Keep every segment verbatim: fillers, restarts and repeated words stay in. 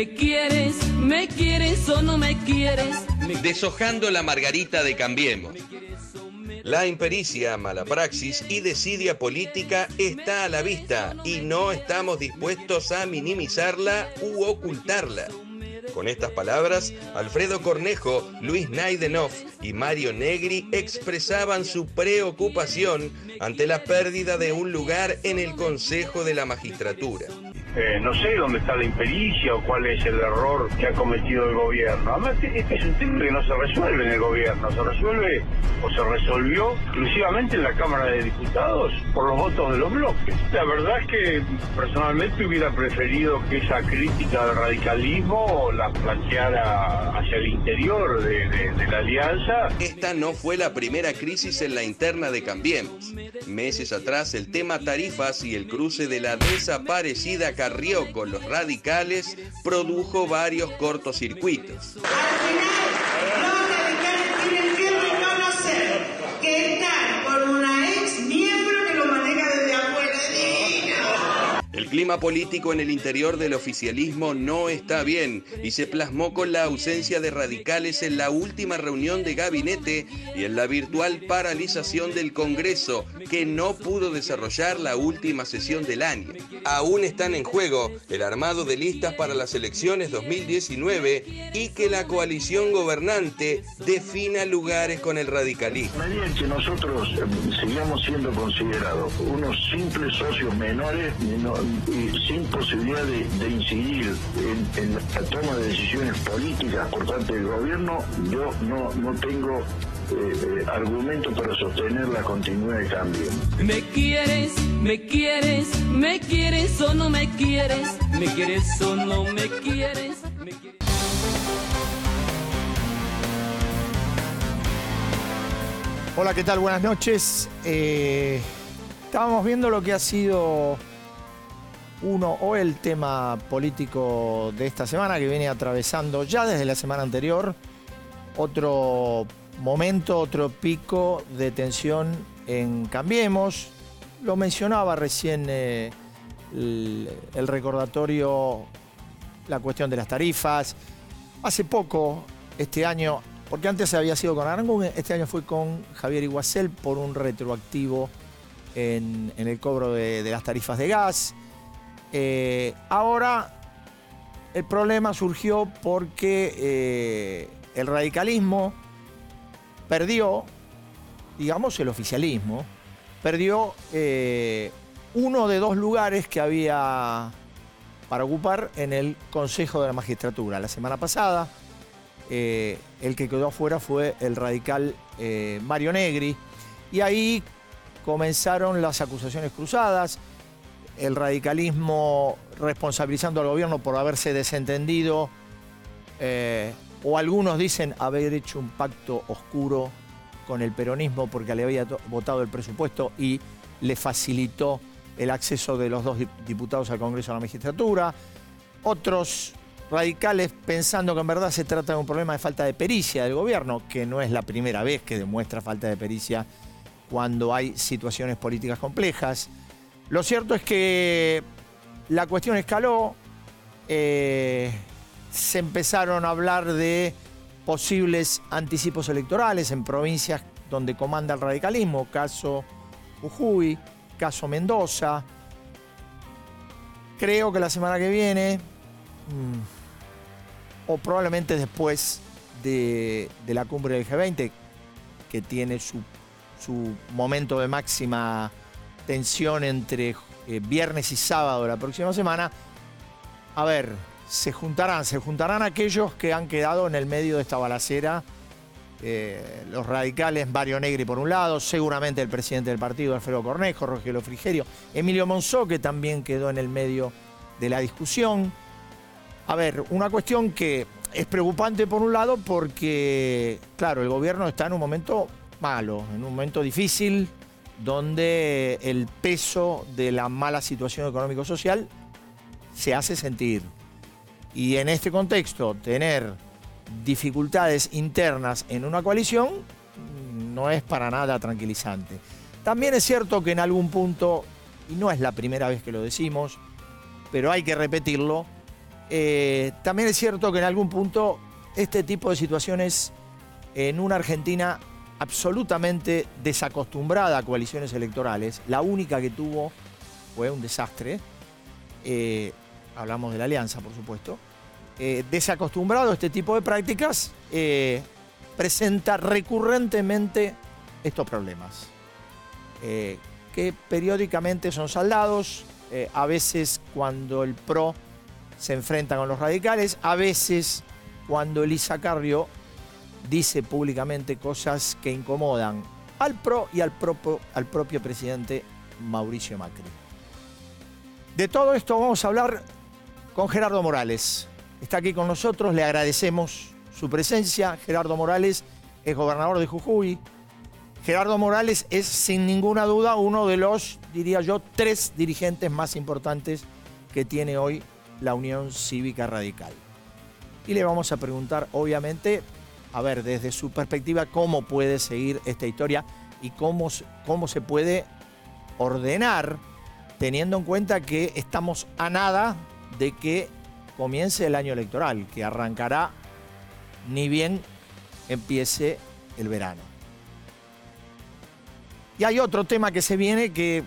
¿Me quieres, me quieres o no me quieres? Me... Deshojando la margarita de Cambiemos. La impericia, mala praxis y desidia política está a la vista y no estamos dispuestos a minimizarla u ocultarla. Con estas palabras, Alfredo Cornejo, Luis Naidenov y Mario Negri expresaban su preocupación ante la pérdida de un lugar en el Consejo de la Magistratura. Eh, no sé dónde está la impericia o cuál es el error que ha cometido el gobierno. Además, este es un tema que no se resuelve en el gobierno, se resuelve o se resolvió exclusivamente en la Cámara de Diputados por los votos de los bloques. La verdad es que personalmente hubiera preferido que esa crítica del radicalismo la planteara hacia el interior de, de, de la alianza. Esta no fue la primera crisis en la interna de Cambiemos. Meses atrás, el tema tarifas y el cruce de la desaparecida Carrió con los radicales produjo varios cortocircuitos. Al final, los radicales tienen que reconocer que están con una ex miembro que lo maneja desde afuera. El clima político en el interior del oficialismo no está bien y se plasmó con la ausencia de radicales en la última reunión de gabinete y en la virtual paralización del Congreso, que no pudo desarrollar la última sesión del año. Aún están en juego el armado de listas para las elecciones dos mil diecinueve y que la coalición gobernante defina lugares con el radicalismo. A medida en que nosotros eh, sigamos siendo considerados unos simples socios menores no, y sin posibilidad de, de incidir en, en la toma de decisiones políticas por parte del gobierno, yo no, no tengo eh, eh, argumento para sostener la continuidad de cambio. ¿Me quieres, me quieres, me quieres o no me quieres? ¿Me quieres o no me quieres? ¿Me quieres? Hola, ¿qué tal? Buenas noches. Eh, estábamos viendo lo que ha sido uno o el tema político de esta semana, que viene atravesando ya desde la semana anterior otro momento, otro pico de tensión en Cambiemos. Lo mencionaba recién eh, el, el recordatorio, la cuestión de las tarifas. Hace poco, este año, porque antes había sido con Aranguren, este año fue con Javier Iguacel por un retroactivo en, en el cobro de, de las tarifas de gas. Eh, ahora el problema surgió porque eh, el radicalismo perdió, digamos el oficialismo, perdió eh, uno de dos lugares que había para ocupar en el Consejo de la Magistratura. La semana pasada eh, el que quedó afuera fue el radical eh, Mario Negri, y ahí comenzaron las acusaciones cruzadas. El radicalismo responsabilizando al gobierno por haberse desentendido, eh, o algunos dicen haber hecho un pacto oscuro con el peronismo porque le había votado el presupuesto y le facilitó el acceso de los dos diputados al Congreso de la Magistratura. Otros radicales pensando que en verdad se trata de un problema de falta de pericia del gobierno, que no es la primera vez que demuestra falta de pericia cuando hay situaciones políticas complejas. Lo cierto es que la cuestión escaló, eh, se empezaron a hablar de posibles anticipos electorales en provincias donde comanda el radicalismo, caso Jujuy, caso Mendoza. Creo que la semana que viene, mmm, o probablemente después de, de la cumbre del G veinte, que tiene su, su momento de máxima tensión entre eh, viernes y sábado de la próxima semana, a ver, se juntarán, se juntarán aquellos que han quedado en el medio de esta balacera, eh, los radicales, Mario Negri por un lado, seguramente el presidente del partido, Alfredo Cornejo, Rogelio Frigerio, Emilio Monzó, que también quedó en el medio de la discusión. A ver, una cuestión que es preocupante por un lado porque, claro, el gobierno está en un momento malo, en un momento difícil, donde el peso de la mala situación económico-social se hace sentir. Y en este contexto, tener dificultades internas en una coalición no es para nada tranquilizante. También es cierto que en algún punto, y no es la primera vez que lo decimos, pero hay que repetirlo, eh, también es cierto que en algún punto este tipo de situaciones en una Argentina absolutamente desacostumbrada a coaliciones electorales, la única que tuvo fue un desastre, eh, hablamos de la Alianza, por supuesto, eh, desacostumbrado a este tipo de prácticas, eh, presenta recurrentemente estos problemas, eh, que periódicamente son saldados, eh, a veces cuando el P R O se enfrenta con los radicales, a veces cuando Elisa Carrió dice públicamente cosas que incomodan al P R O y al propio, al propio presidente Mauricio Macri. De todo esto vamos a hablar con Gerardo Morales. Está aquí con nosotros, le agradecemos su presencia. Gerardo Morales es gobernador de Jujuy. Gerardo Morales es sin ninguna duda uno de los, diría yo, tres dirigentes más importantes que tiene hoy la Unión Cívica Radical. Y le vamos a preguntar, obviamente, a ver, desde su perspectiva, cómo puede seguir esta historia y cómo, cómo se puede ordenar, teniendo en cuenta que estamos a nada de que comience el año electoral, que arrancará ni bien empiece el verano. Y hay otro tema que se viene que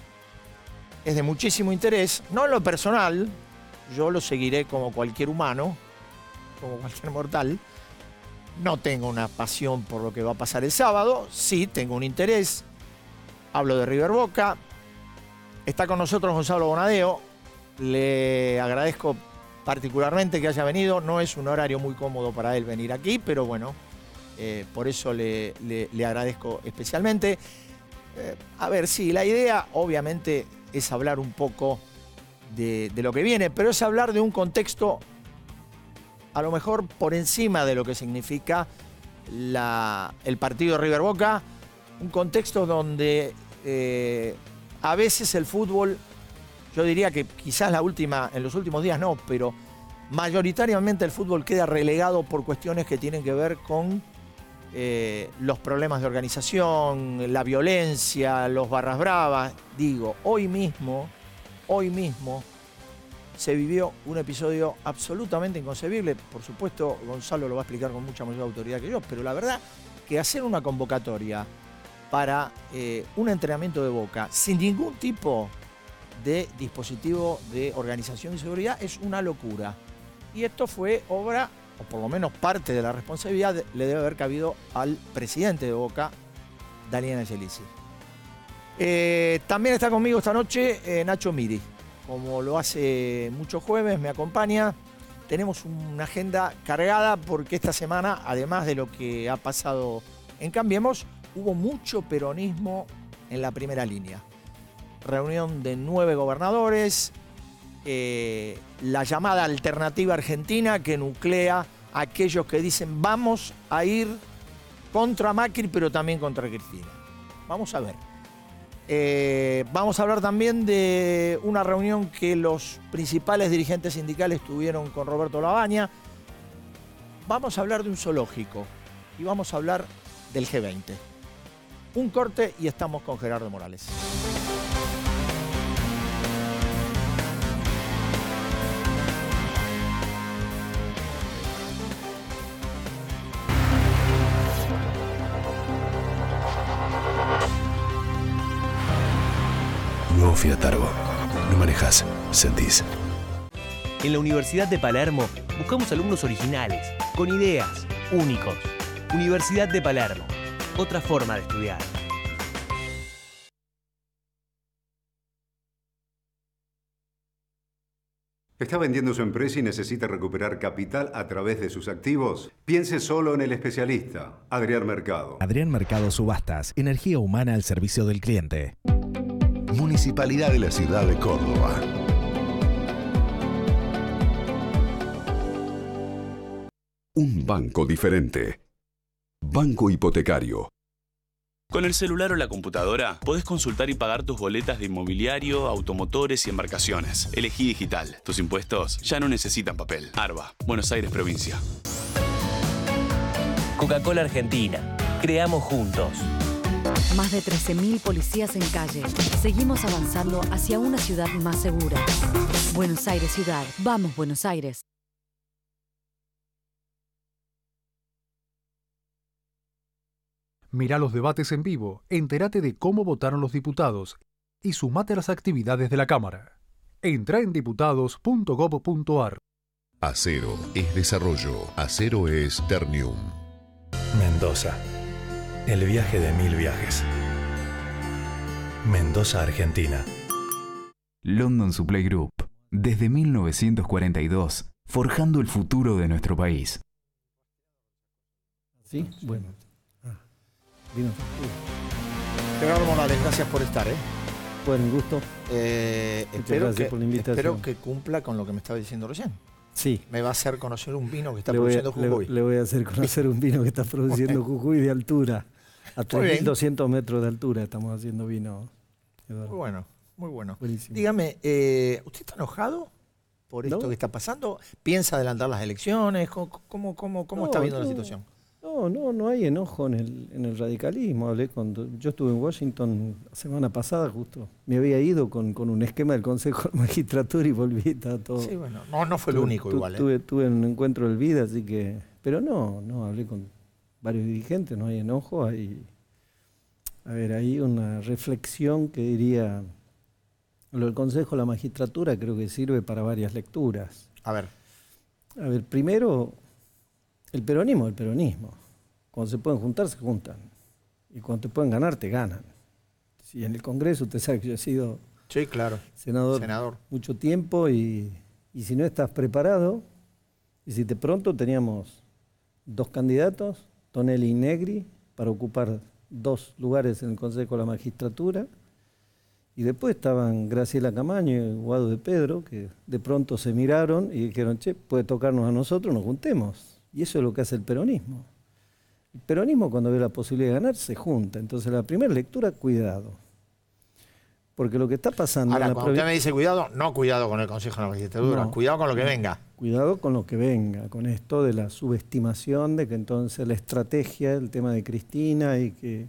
es de muchísimo interés, no en lo personal, yo lo seguiré como cualquier humano, como cualquier mortal. No tengo una pasión por lo que va a pasar el sábado, sí tengo un interés. Hablo de River Boca. Está con nosotros Gonzalo Bonadeo. Le agradezco particularmente que haya venido. No es un horario muy cómodo para él venir aquí, pero bueno, eh, por eso le, le, le agradezco especialmente. Eh, a ver, sí, la idea obviamente es hablar un poco de, de lo que viene, pero es hablar de un contexto a lo mejor por encima de lo que significa la, el partido River Boca, un contexto donde eh, a veces el fútbol, yo diría que quizás la última, en los últimos días no, pero mayoritariamente el fútbol queda relegado por cuestiones que tienen que ver con eh, los problemas de organización, la violencia, los barras bravas. Digo, hoy mismo, hoy mismo, se vivió un episodio absolutamente inconcebible. Por supuesto, Gonzalo lo va a explicar con mucha mayor autoridad que yo, pero la verdad que hacer una convocatoria para eh, un entrenamiento de Boca sin ningún tipo de dispositivo de organización y seguridad es una locura. Y esto fue obra, o por lo menos parte de la responsabilidad, de, le debe haber cabido al presidente de Boca, Daniel Angelici. Eh, también está conmigo esta noche eh, Nacho Miri. Como lo hace muchos jueves, me acompaña. Tenemos una agenda cargada porque esta semana, además de lo que ha pasado en Cambiemos, hubo mucho peronismo en la primera línea. Reunión de nueve gobernadores, eh, la llamada alternativa argentina que nuclea a aquellos que dicen vamos a ir contra Macri, pero también contra Cristina. Vamos a ver. Eh, vamos a hablar también de una reunión que los principales dirigentes sindicales tuvieron con Roberto Labaña. Vamos a hablar de un zoológico y vamos a hablar del G veinte. Un corte y estamos con Gerardo Morales. Nuevo Fiat Argo. No manejas, sentís. En la Universidad de Palermo buscamos alumnos originales, con ideas, únicos. Universidad de Palermo. Otra forma de estudiar. ¿Está vendiendo su empresa y necesita recuperar capital a través de sus activos? Piense solo en el especialista, Adrián Mercado. Adrián Mercado Subastas, energía humana al servicio del cliente. Municipalidad de la Ciudad de Córdoba. Un banco diferente. Banco Hipotecario. Con el celular o la computadora, podés consultar y pagar tus boletas de inmobiliario, automotores y embarcaciones. Elegí digital. Tus impuestos ya no necesitan papel. Arba, Buenos Aires, provincia. Coca-Cola Argentina. Creamos juntos. Más de trece mil policías en calle. Seguimos avanzando hacia una ciudad más segura. Buenos Aires Ciudad. Vamos, Buenos Aires. Mirá los debates en vivo, entérate de cómo votaron los diputados y sumate a las actividades de la Cámara. Entra en diputados punto gob punto ar. Acero es desarrollo. Acero es Ternium. Mendoza. El viaje de mil viajes. Mendoza, Argentina. London Supply Group. Desde mil novecientos cuarenta y dos, forjando el futuro de nuestro país. ¿Sí? Bueno. Gerardo Morales, gracias por estar, ¿eh? Buen gusto. Eh, Muchas espero, gracias que, por la invitación. espero que cumpla con lo que me estaba diciendo recién. Sí. Me va a hacer conocer un vino que está le voy a, produciendo Jujuy. Le, le voy a hacer conocer un vino que está produciendo Jujuy de altura. A tres mil doscientos metros de altura estamos haciendo vino. Eduardo. Muy bueno, muy bueno. Buenísimo. Dígame, eh, ¿usted está enojado por esto ¿No? que está pasando? ¿Piensa adelantar las elecciones? ¿Cómo, cómo, cómo, cómo No, está viendo no. la situación? No, no, no hay enojo en el, en el radicalismo. Hablé con, yo estuve en Washington la semana pasada justo. Me había ido con, con un esquema del Consejo de Magistratura y volví, estaba todo. Sí, bueno, no, no fue el tuve, único tu, igual. ¿eh? Tuve, tuve un encuentro del vida, así que. Pero no, no, hablé con varios dirigentes, no hay enojo, hay. A ver, hay una reflexión que diría. Lo del Consejo de la Magistratura creo que sirve para varias lecturas. A ver. A ver, primero, el peronismo, el peronismo. Cuando se pueden juntar, se juntan. Y cuando te pueden ganar, te ganan. Si en el Congreso, usted sabe que yo he sido sí, claro. senador, senador mucho tiempo y, y si no estás preparado, y si de pronto teníamos dos candidatos, Tonelli y Negri, para ocupar dos lugares en el Consejo de la Magistratura, y después estaban Graciela Camaño y Guado de Pedro, que de pronto se miraron y dijeron, che, puede tocarnos a nosotros, nos juntemos. Y eso es lo que hace el peronismo. El peronismo, cuando ve la posibilidad de ganar, se junta. Entonces, la primera lectura, cuidado. Porque lo que está pasando... Ahora, en la cuando usted provincia... me dice cuidado, no cuidado con el Consejo de la Magistratura, No, cuidado con lo que no. venga. Cuidado con lo que venga, con esto de la subestimación, de que entonces la estrategia, el tema de Cristina, y que...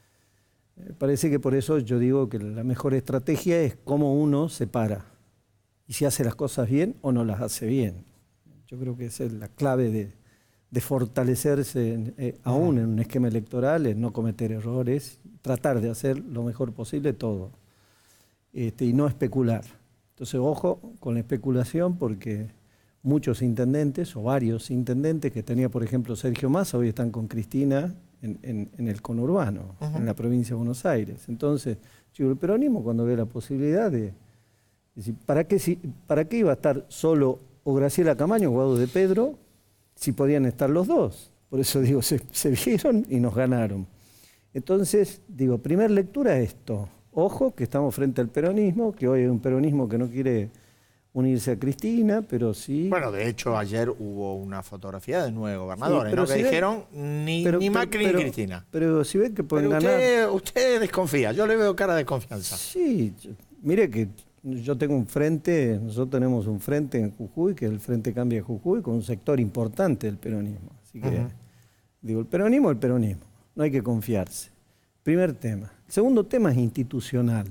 eh, parece que por eso yo digo que la mejor estrategia es cómo uno se para. Y si hace las cosas bien o no las hace bien. Yo creo que esa es la clave de... de fortalecerse eh, aún en un esquema electoral, en no cometer errores, tratar de hacer lo mejor posible todo, este, y no especular. Entonces, ojo con la especulación, porque muchos intendentes, o varios intendentes que tenía, por ejemplo, Sergio Massa, hoy están con Cristina en, en, en el conurbano, uh-huh. en la provincia de Buenos Aires. Entonces, yo, el peronismo, cuando ve la posibilidad de... Decir, ¿para qué, si, ¿para qué iba a estar solo o Graciela Camaño o Guado de Pedro si podían estar los dos? Por eso digo, se, se vieron y nos ganaron. Entonces, digo, primer lectura esto. Ojo, que estamos frente al peronismo, que hoy hay un peronismo que no quiere unirse a Cristina, pero sí... Bueno, de hecho, ayer hubo una fotografía de nueve gobernadores, sí, ¿no? Que si dijeron ven, ni, pero, ni pero, Macri pero, ni Cristina. Pero si ven que pueden pero ganar... Usted, usted desconfía, yo le veo cara de confianza. Sí, yo, mire que yo tengo un frente, nosotros tenemos un frente en Jujuy, que es el Frente Cambia de Jujuy, con un sector importante del peronismo. Así que, uh-huh. digo, el peronismo es el peronismo, no hay que confiarse. Primer tema. El segundo tema es institucional.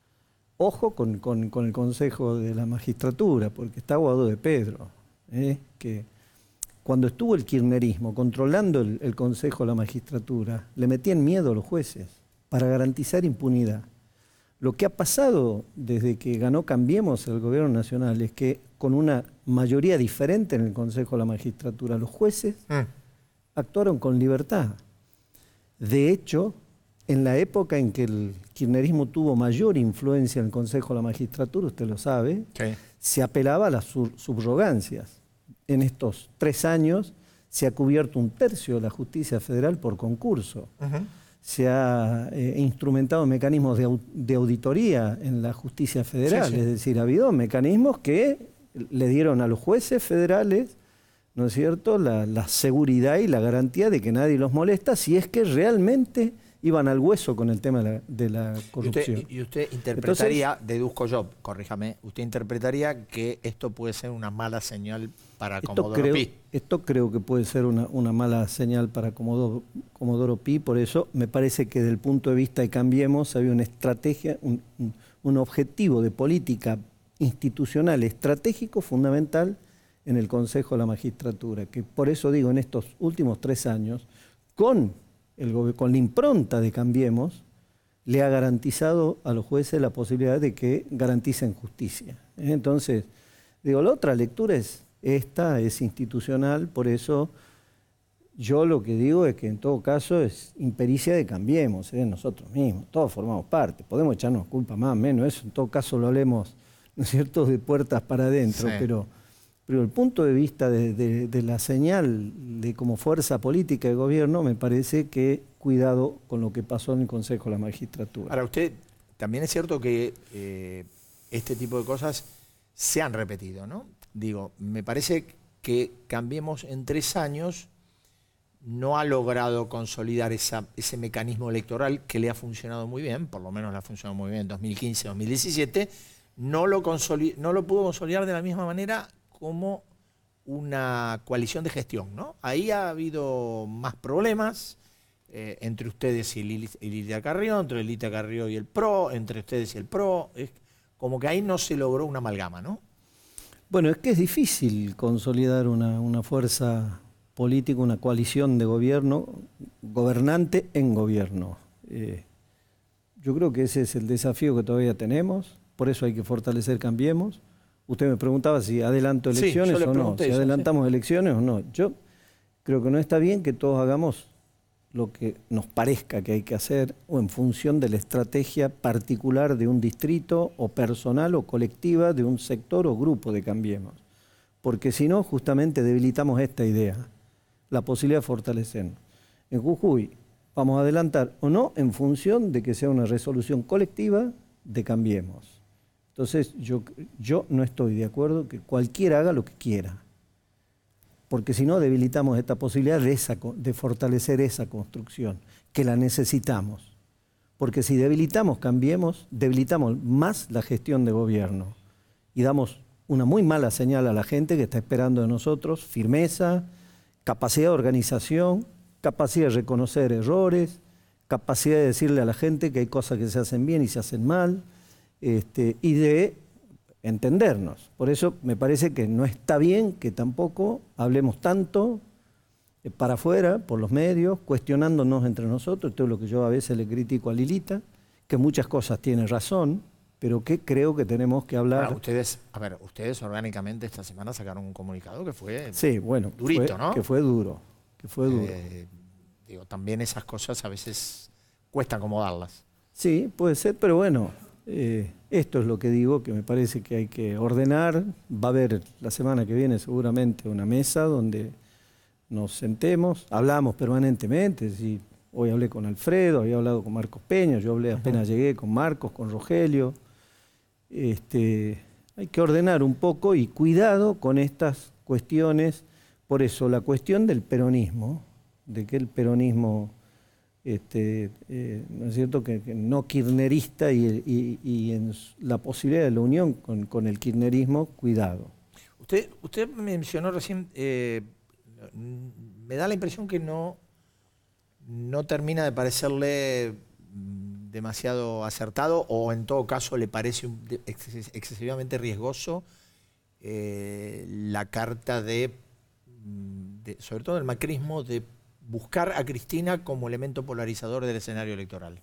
Ojo con, con, con el Consejo de la Magistratura, porque está Guado de Pedro, ¿eh? que cuando estuvo el kirchnerismo controlando el, el Consejo de la Magistratura, le metían miedo a los jueces para garantizar impunidad. Lo que ha pasado desde que ganó Cambiemos el gobierno nacional es que con una mayoría diferente en el Consejo de la Magistratura, los jueces mm. actuaron con libertad. De hecho, en la época en que el kirchnerismo tuvo mayor influencia en el Consejo de la Magistratura, usted lo sabe, sí. se apelaba a las sub subrogancias. En estos tres años se ha cubierto un tercio de la justicia federal por concurso. Uh-huh. Se ha eh, instrumentado mecanismos de, au de auditoría en la justicia federal, sí, sí. es decir, ha habido mecanismos que le dieron a los jueces federales, ¿no es cierto?, la, la seguridad y la garantía de que nadie los molesta si es que realmente iban al hueso con el tema de la, de la corrupción. Y usted, y usted interpretaría, Entonces, deduzco yo, corríjame, usted interpretaría que esto puede ser una mala señal para Comodoro creo, Pi. Esto creo que puede ser una, una mala señal para Comodoro, Comodoro Pi, por eso me parece que desde el punto de vista de Cambiemos había una estrategia, un, un, un objetivo de política institucional estratégico fundamental en el Consejo de la Magistratura, que por eso digo, en estos últimos tres años, con, el, con la impronta de Cambiemos, le ha garantizado a los jueces la posibilidad de que garanticen justicia. Entonces, digo, la otra lectura es esta, es institucional, por eso yo lo que digo es que en todo caso es impericia de Cambiemos, ¿eh? Nosotros mismos, todos formamos parte, podemos echarnos culpa más o menos, eso en todo caso lo hablemos, ¿no es cierto?, de puertas para adentro, sí. pero, pero el punto de vista de, de, de la señal de como fuerza política de gobierno, me parece que cuidado con lo que pasó en el Consejo de la Magistratura. Ahora, usted, también es cierto que eh, este tipo de cosas se han repetido, ¿no? Digo, me parece que Cambiemos en tres años no ha logrado consolidar esa, ese mecanismo electoral que le ha funcionado muy bien, por lo menos le ha funcionado muy bien en dos mil quince, dos mil diecisiete, no lo, no lo pudo consolidar de la misma manera como una coalición de gestión, ¿no? Ahí ha habido más problemas eh, entre ustedes y Lilita Carrió, entre Lilita Carrió y el P R O, entre ustedes y el P R O, es como que ahí no se logró una amalgama, ¿no? Bueno, es que es difícil consolidar una, una fuerza política, una coalición de gobierno, gobernante en gobierno. Eh, yo creo que ese es el desafío que todavía tenemos, por eso hay que fortalecer Cambiemos. Usted me preguntaba si adelanto elecciones sí, o no, si eso, adelantamos sí. elecciones o no. Yo creo que no está bien que todos hagamos lo que nos parezca que hay que hacer o en función de la estrategia particular de un distrito o personal o colectiva de un sector o grupo de Cambiemos. Porque si no, justamente debilitamos esta idea, la posibilidad de fortalecernos. En Jujuy vamos a adelantar o no en función de que sea una resolución colectiva de Cambiemos. Entonces yo, yo no estoy de acuerdo que cualquiera haga lo que quiera. Porque si no debilitamos esta posibilidad de, esa, de fortalecer esa construcción, que la necesitamos. Porque si debilitamos, Cambiemos, debilitamos más la gestión de gobierno y damos una muy mala señal a la gente que está esperando de nosotros firmeza, capacidad de organización, capacidad de reconocer errores, capacidad de decirle a la gente que hay cosas que se hacen bien y se hacen mal, este, y de entendernos. Por eso me parece que no está bien que tampoco hablemos tanto eh, para afuera, por los medios, cuestionándonos entre nosotros. Esto es lo que yo a veces le critico a Lilita, que muchas cosas tiene razón, pero que creo que tenemos que hablar. Bueno, ustedes, a ver, ustedes orgánicamente esta semana sacaron un comunicado que fue sí, bueno, durito, fue, ¿no? Que fue duro, que fue duro. Eh, digo, también esas cosas a veces cuesta acomodarlas. Sí, puede ser, pero bueno. Eh, esto es lo que digo, que me parece que hay que ordenar. Va a haber la semana que viene seguramente una mesa donde nos sentemos, hablamos permanentemente. ¿Sí? Hoy hablé con Alfredo, había hablado con Marcos Peña, yo hablé apenas llegué con Marcos, con Rogelio. Este, hay que ordenar un poco y cuidado con estas cuestiones. Por eso la cuestión del peronismo, de que el peronismo... Este, eh, ¿no es cierto?, que, que no kirchnerista y, y, y en la posibilidad de la unión con, con el kirchnerismo, cuidado. Usted, usted mencionó recién, eh, me da la impresión que no, no termina de parecerle demasiado acertado o en todo caso le parece excesivamente riesgoso eh, la carta de, de, sobre todo del macrismo, de buscar a Cristina como elemento polarizador del escenario electoral.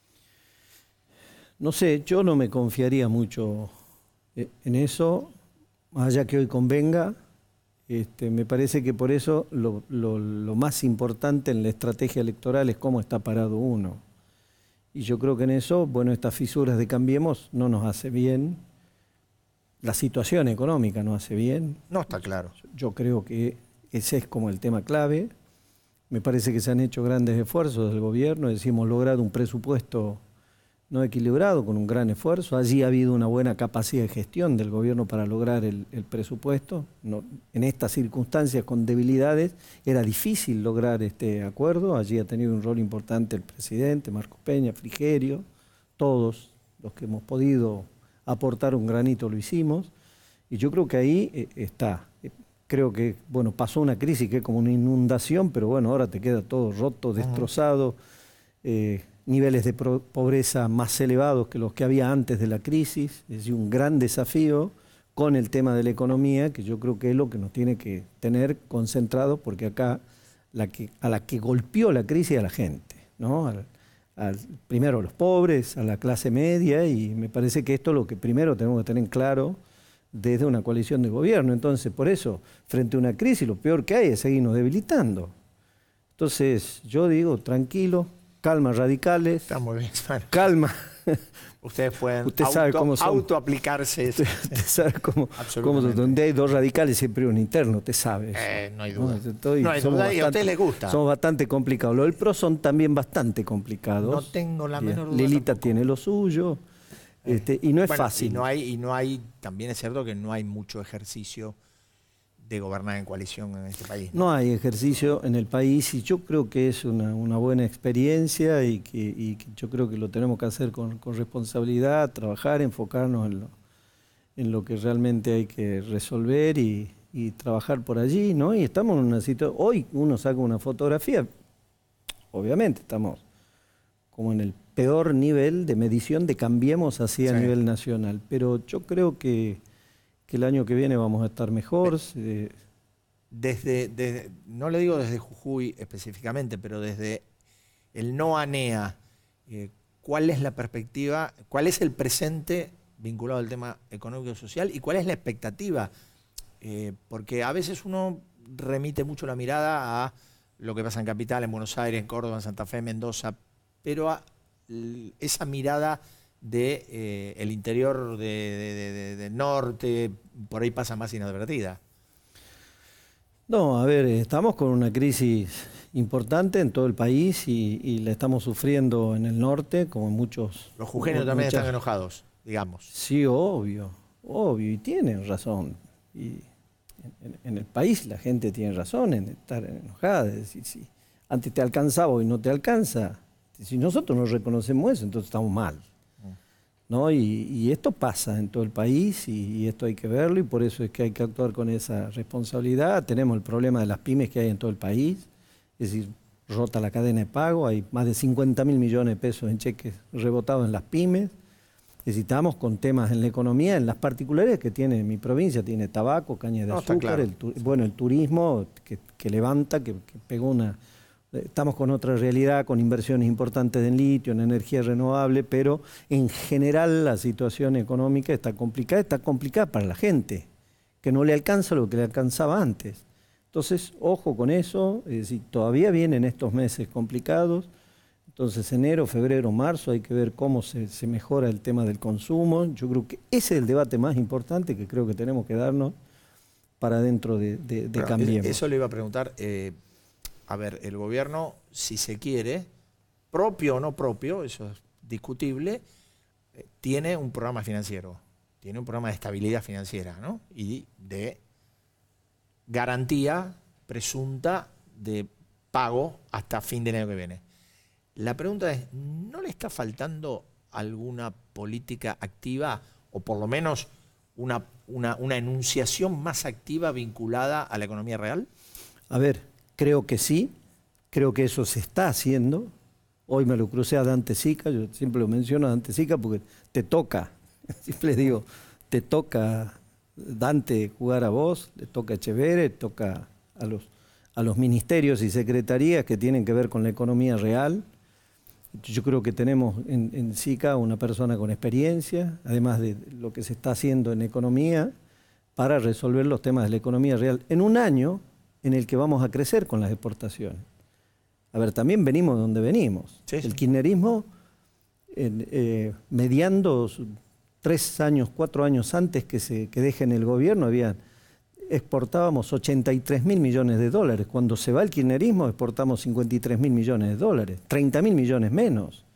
No sé, yo no me confiaría mucho en eso, más allá que hoy convenga. Este, me parece que por eso lo, lo, lo más importante en la estrategia electoral es cómo está parado uno. Y yo creo que en eso, bueno, estas fisuras de Cambiemos no nos hace bien. La situación económica no hace bien. No está claro. Yo creo que ese es como el tema clave. Me parece que se han hecho grandes esfuerzos del gobierno, es decir, hemos logrado un presupuesto no equilibrado, con un gran esfuerzo. Allí ha habido una buena capacidad de gestión del gobierno para lograr el, el presupuesto. No, en estas circunstancias con debilidades era difícil lograr este acuerdo. Allí ha tenido un rol importante el presidente, Marcos Peña, Frigerio, todos los que hemos podido aportar un granito lo hicimos. Y yo creo que ahí eh, está. Creo que, bueno, pasó una crisis que es como una inundación, pero bueno, ahora te queda todo roto, destrozado. Eh, niveles de pobreza más elevados que los que había antes de la crisis, es decir, un gran desafío con el tema de la economía, que yo creo que es lo que nos tiene que tener concentrados, porque acá la que, a la que golpeó la crisis a la gente, ¿no? Al, al, primero a los pobres, a la clase media, y me parece que esto es lo que primero tenemos que tener claro desde una coalición de gobierno. Entonces, por eso, frente a una crisis, lo peor que hay es seguirnos debilitando. Entonces, yo digo, tranquilo, calma, radicales. Está muy bien. Bueno, calma. Ustedes pueden usted auto, sabe cómo son. autoaplicarse. Usted, usted sabe cómo, cómo donde hay dos radicales siempre hay un interno, usted sabe. Eh, no hay duda. No, estoy, no hay duda bastante, y a usted le gusta. Somos bastante complicados. Los del P R O son también bastante complicados. No tengo la menor duda. Lilita tampoco tiene lo suyo. Este, y no es bueno, fácil. Y no, hay, y no hay, también es cierto que no hay mucho ejercicio de gobernar en coalición en este país. No, no hay ejercicio en el país y yo creo que es una, una buena experiencia y que, y que yo creo que lo tenemos que hacer con, con responsabilidad, trabajar, enfocarnos en lo, en lo que realmente hay que resolver y, y trabajar por allí, ¿no? Y estamos en una situación, hoy uno saca una fotografía, obviamente estamos como en el peor nivel de medición de Cambiemos hacia sí. a nivel nacional, pero yo creo que que el año que viene vamos a estar mejor. Desde, desde, no le digo desde Jujuy específicamente, pero desde el no ANEA, eh, ¿cuál es la perspectiva, cuál es el presente vinculado al tema económico y social y cuál es la expectativa? Eh, porque a veces uno remite mucho la mirada a lo que pasa en Capital, en Buenos Aires, en Córdoba, en Santa Fe, en Mendoza, pero a, esa mirada de eh, el interior de, de, de, de, del norte, por ahí pasa más inadvertida. No, a ver, estamos con una crisis importante en todo el país y, y la estamos sufriendo en el norte, como en muchos... Los jujeños también muchas... están enojados, digamos. Sí, obvio, obvio, y tienen razón. Y en, en el país la gente tiene razón en estar enojada, es decir, si antes te alcanzaba hoy no te alcanza, si nosotros no reconocemos eso, entonces estamos mal. ¿No? Y, y esto pasa en todo el país y, y esto hay que verlo y por eso es que hay que actuar con esa responsabilidad. Tenemos el problema de las pymes que hay en todo el país, es decir, rota la cadena de pago, hay más de cincuenta mil millones de pesos en cheques rebotados en las pymes. Necesitamos con temas en la economía, en las particularidades que tiene mi provincia, tiene tabaco, caña de no, azúcar, claro. el tu, bueno, el turismo que, que levanta, que, que pegó una... Estamos con otra realidad, con inversiones importantes en litio, en energía renovable, pero en general la situación económica está complicada, está complicada para la gente, que no le alcanza lo que le alcanzaba antes. Entonces, ojo con eso, es decir, todavía vienen estos meses complicados, entonces enero, febrero, marzo, hay que ver cómo se, se mejora el tema del consumo. Yo creo que ese es el debate más importante que creo que tenemos que darnos para dentro de, de, de Cambiemos. Eso le iba a preguntar... Eh... A ver, el gobierno, si se quiere, propio o no propio, eso es discutible, eh, tiene un programa financiero, tiene un programa de estabilidad financiera, ¿no? Y de garantía presunta de pago hasta fin del año que viene. La pregunta es, ¿no le está faltando alguna política activa o por lo menos una, una, una enunciación más activa vinculada a la economía real? A ver... Creo que sí, creo que eso se está haciendo. Hoy me lo crucé a Dante Sica, yo siempre lo menciono a Dante Sica porque te toca, siempre digo, te toca Dante jugar a vos, le toca a Echeverri, toca a los, a los ministerios y secretarías que tienen que ver con la economía real. Yo creo que tenemos en, en Sica una persona con experiencia, además de lo que se está haciendo en economía, para resolver los temas de la economía real en un año en el que vamos a crecer con las exportaciones. A ver, también venimos de donde venimos. Sí, sí. El kirchnerismo, eh, eh, mediando tres años, cuatro años antes que se que dejen el gobierno, había, exportábamos ochenta y tres mil millones de dólares. Cuando se va el kirchnerismo, exportamos cincuenta y tres mil millones de dólares, treinta mil millones menos.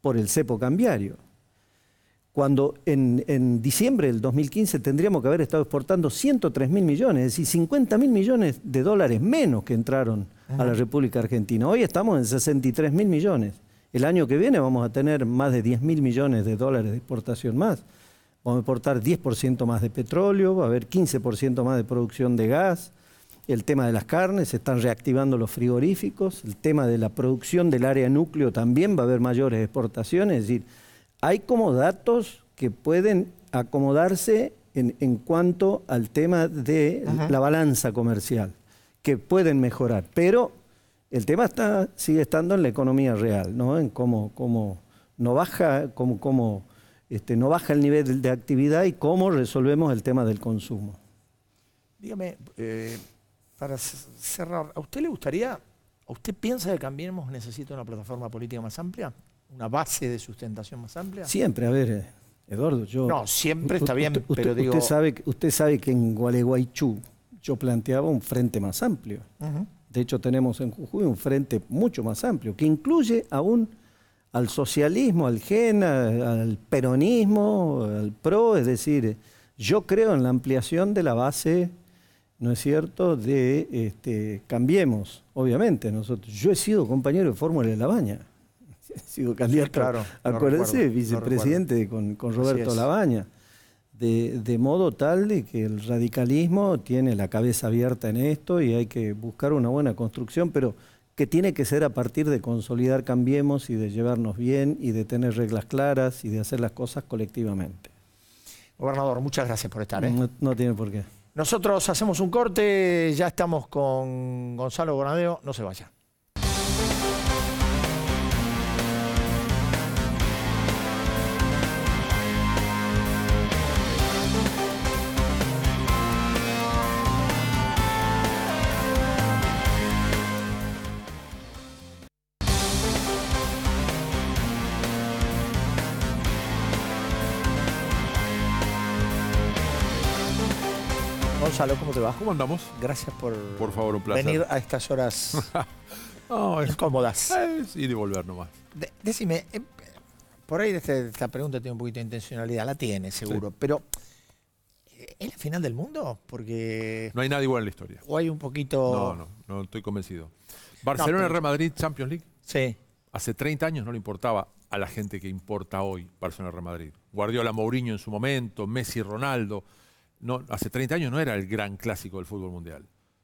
por el cepo cambiario. Cuando en, en diciembre del dos mil quince tendríamos que haber estado exportando ciento tres mil millones, es decir, cincuenta mil millones de dólares menos que entraron a la República Argentina. Hoy estamos en sesenta y tres mil millones. El año que viene vamos a tener más de diez mil millones de dólares de exportación más. Vamos a exportar diez por ciento más de petróleo, va a haber quince por ciento más de producción de gas. El tema de las carnes, se están reactivando los frigoríficos. El tema de la producción del área núcleo también va a haber mayores exportaciones. Es decir, hay como datos que pueden acomodarse en, en cuanto al tema de Ajá. la balanza comercial, que pueden mejorar. Pero el tema está, sigue estando en la economía real, ¿no? En cómo, cómo no baja, cómo, cómo, este, no baja el nivel de actividad y cómo resolvemos el tema del consumo. Dígame, eh, para cerrar, ¿a usted le gustaría, a usted piensa que Cambiemos necesita una plataforma política más amplia? ¿Una base de sustentación más amplia? Siempre, a ver, Eduardo, yo... No, siempre está bien, usted, pero usted, digo... Usted sabe, usted sabe que en Gualeguaychú yo planteaba un frente más amplio. Uh-huh. De hecho, tenemos en Jujuy un frente mucho más amplio, que incluye aún al socialismo, al G E N, al peronismo, al P R O, es decir, yo creo en la ampliación de la base, ¿no es cierto?, de este, Cambiemos, obviamente. Nosotros, yo he sido compañero de Fórmula de La Baña. He sido candidato, sí, claro, acuérdense, recuerdo, vicepresidente con, con Roberto Labaña, de, de modo tal de que el radicalismo tiene la cabeza abierta en esto y hay que buscar una buena construcción, pero que tiene que ser a partir de consolidar Cambiemos y de llevarnos bien y de tener reglas claras y de hacer las cosas colectivamente. Gobernador, muchas gracias por estar. ¿eh? No, no tiene por qué. Nosotros hacemos un corte, ya estamos con Gonzalo Bonadeo, no se vaya. Gonzalo, ¿cómo te va? ¿Cómo andamos? Gracias por, por favor, un placer. venir a estas horas no, es, incómodas. Es ir y volver nomás. De, decime, eh, por ahí este, esta pregunta tiene un poquito de intencionalidad, la tiene seguro, sí. Pero ¿es la final del mundo? Porque... No hay nada igual en la historia. ¿O hay un poquito...? No, no, no estoy convencido. Barcelona, no, pero... Real Madrid, Champions League. Sí. Hace treinta años no le importaba a la gente que importa hoy Barcelona, Real Madrid. Guardiola, Mourinho en su momento, Messi, Ronaldo... No, hace treinta años no era el gran clásico del fútbol mundial.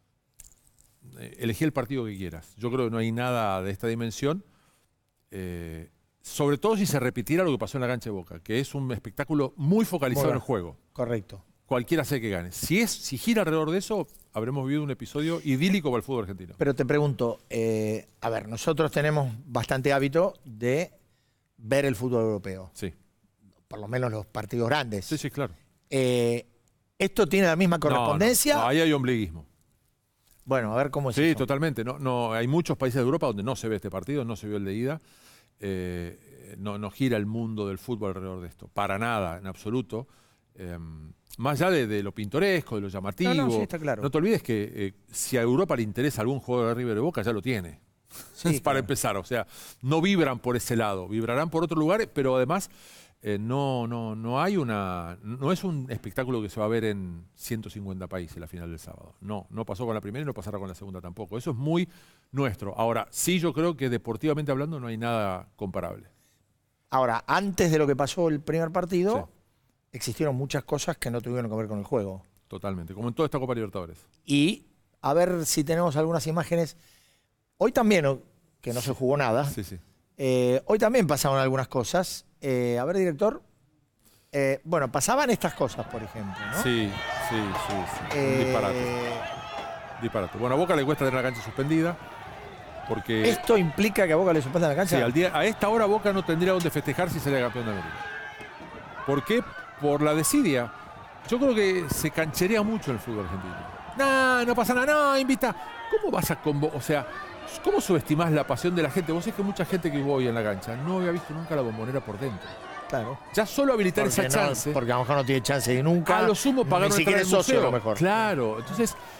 Eh, elegí el partido que quieras. Yo creo que no hay nada de esta dimensión, eh, sobre todo si se repitiera lo que pasó en la cancha de Boca, que es un espectáculo muy focalizado muy en el juego. Correcto. Cualquiera sé que gane. Si, es, si gira alrededor de eso, habremos vivido un episodio idílico para el fútbol argentino. Pero te pregunto, eh, a ver, nosotros tenemos bastante hábito de ver el fútbol europeo. Sí. Por lo menos los partidos grandes. Sí, sí, claro. Eh, ¿Esto tiene la misma correspondencia? No, no, no, ahí hay ombliguismo. Bueno, a ver cómo es Sí, eso. totalmente. No, no, hay muchos países de Europa donde no se ve este partido, no se vio el de ida. Eh, no, no gira el mundo del fútbol alrededor de esto. Para nada, en absoluto. Eh, más allá de, de lo pintoresco, de lo llamativo. No, no, sí, está claro. No te olvides que eh, si a Europa le interesa algún jugador de River de Boca, ya lo tiene. Sí, es para claro. empezar. O sea, no vibran por ese lado. Vibrarán por otros lugares, pero además... Eh, no, no, no hay una. No es un espectáculo que se va a ver en ciento cincuenta países la final del sábado. No, no pasó con la primera y no pasará con la segunda tampoco. Eso es muy nuestro. Ahora, sí, yo creo que deportivamente hablando no hay nada comparable. Ahora, antes de lo que pasó el primer partido, sí. existieron muchas cosas que no tuvieron que ver con el juego. Totalmente, como en toda esta Copa Libertadores. Y a ver si tenemos algunas imágenes. Hoy también, que no se jugó nada. Sí, sí. Eh, hoy también pasaron algunas cosas. Eh, a ver, director. Eh, bueno, pasaban estas cosas, por ejemplo, ¿no? Sí, sí, sí. sí. Eh... Un disparate. Disparate. Bueno, a Boca le cuesta tener la cancha suspendida. Porque... ¿Esto implica que a Boca le suspendan la cancha? Sí, al día, a esta hora Boca no tendría donde festejar si sería campeón de América. ¿Por qué? Por la desidia. Yo creo que se cancherea mucho el fútbol argentino. No, no pasa nada, no, invita. ¿Cómo vas a convocar? O sea, ¿cómo subestimás la pasión de la gente? Vos sabés que mucha gente que voy en la cancha no había visto nunca la Bombonera por dentro. Claro. Ya solo habilitar porque esa no, chance. Porque a lo mejor no tiene chance de nunca. A lo sumo pagar ni siquiera es socio, a lo mejor. Claro. Entonces,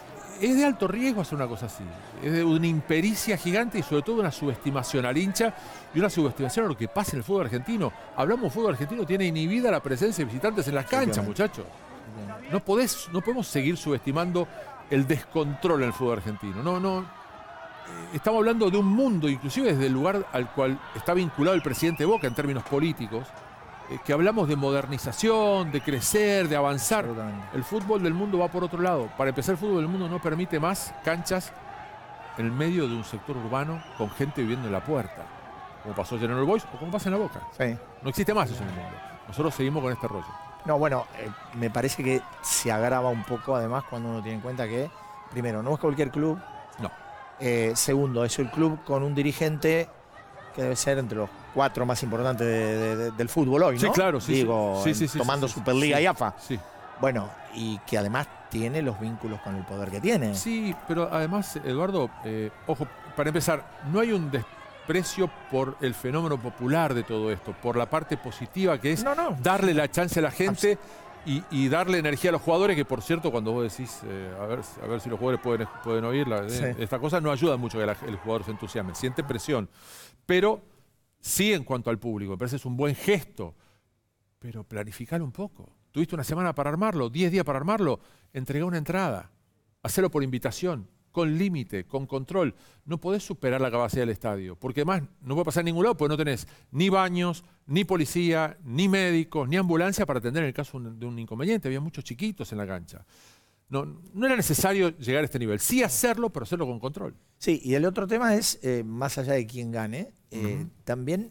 es de alto riesgo hacer una cosa así. Es de una impericia gigante y sobre todo una subestimación al hincha y una subestimación a lo que pasa en el fútbol argentino. Hablamos de fútbol argentino, tiene inhibida la presencia de visitantes en las canchas, muchachos. No podés, no podemos seguir subestimando el descontrol en el fútbol argentino. No, no. Estamos hablando de un mundo, inclusive desde el lugar al cual está vinculado el presidente Boca en términos políticos, eh, que hablamos de modernización, de crecer, de avanzar. El fútbol del mundo va por otro lado. Para empezar, el fútbol del mundo no permite más canchas en el medio de un sector urbano con gente viviendo en la puerta, como pasó en General Boys o como pasa en la Boca. Sí. No existe más eso en el mundo. Nosotros seguimos con este rollo. No, bueno, eh, me parece que se agrava un poco además cuando uno tiene en cuenta que, primero, no es cualquier club. No. Eh, segundo, es el club con un dirigente que debe ser entre los cuatro más importantes de, de, de, del fútbol hoy, ¿no? Sí, claro, sí. Digo, sí, sí, sí, tomando sí, sí, Superliga sí, y A F A. Sí. Bueno, y que además tiene los vínculos con el poder que tiene. Sí, pero además, Eduardo, eh, ojo, para empezar, no hay un desprecio por el fenómeno popular de todo esto, por la parte positiva que es no, no. darle la chance a la gente y, y darle energía a los jugadores, que por cierto, cuando vos decís, eh, a, ver, a ver si los jugadores pueden, pueden oír, la, Sí. eh, esta cosa no ayuda mucho que la, el jugador se entusiasme, siente presión, pero sí en cuanto al público, me parece que es un buen gesto, pero planificalo un poco. Tuviste una semana para armarlo, diez días para armarlo, entregá una entrada, hacelo por invitación, con límite, con control. No podés superar la capacidad del estadio, porque además no puede pasar en ningún lado, porque no tenés ni baños, ni policía, ni médicos, ni ambulancia para atender en el caso de un inconveniente. Había muchos chiquitos en la cancha. No, no era necesario llegar a este nivel. Sí hacerlo, pero hacerlo con control. Sí, y el otro tema es, eh, más allá de quién gane, eh, uh-huh. también,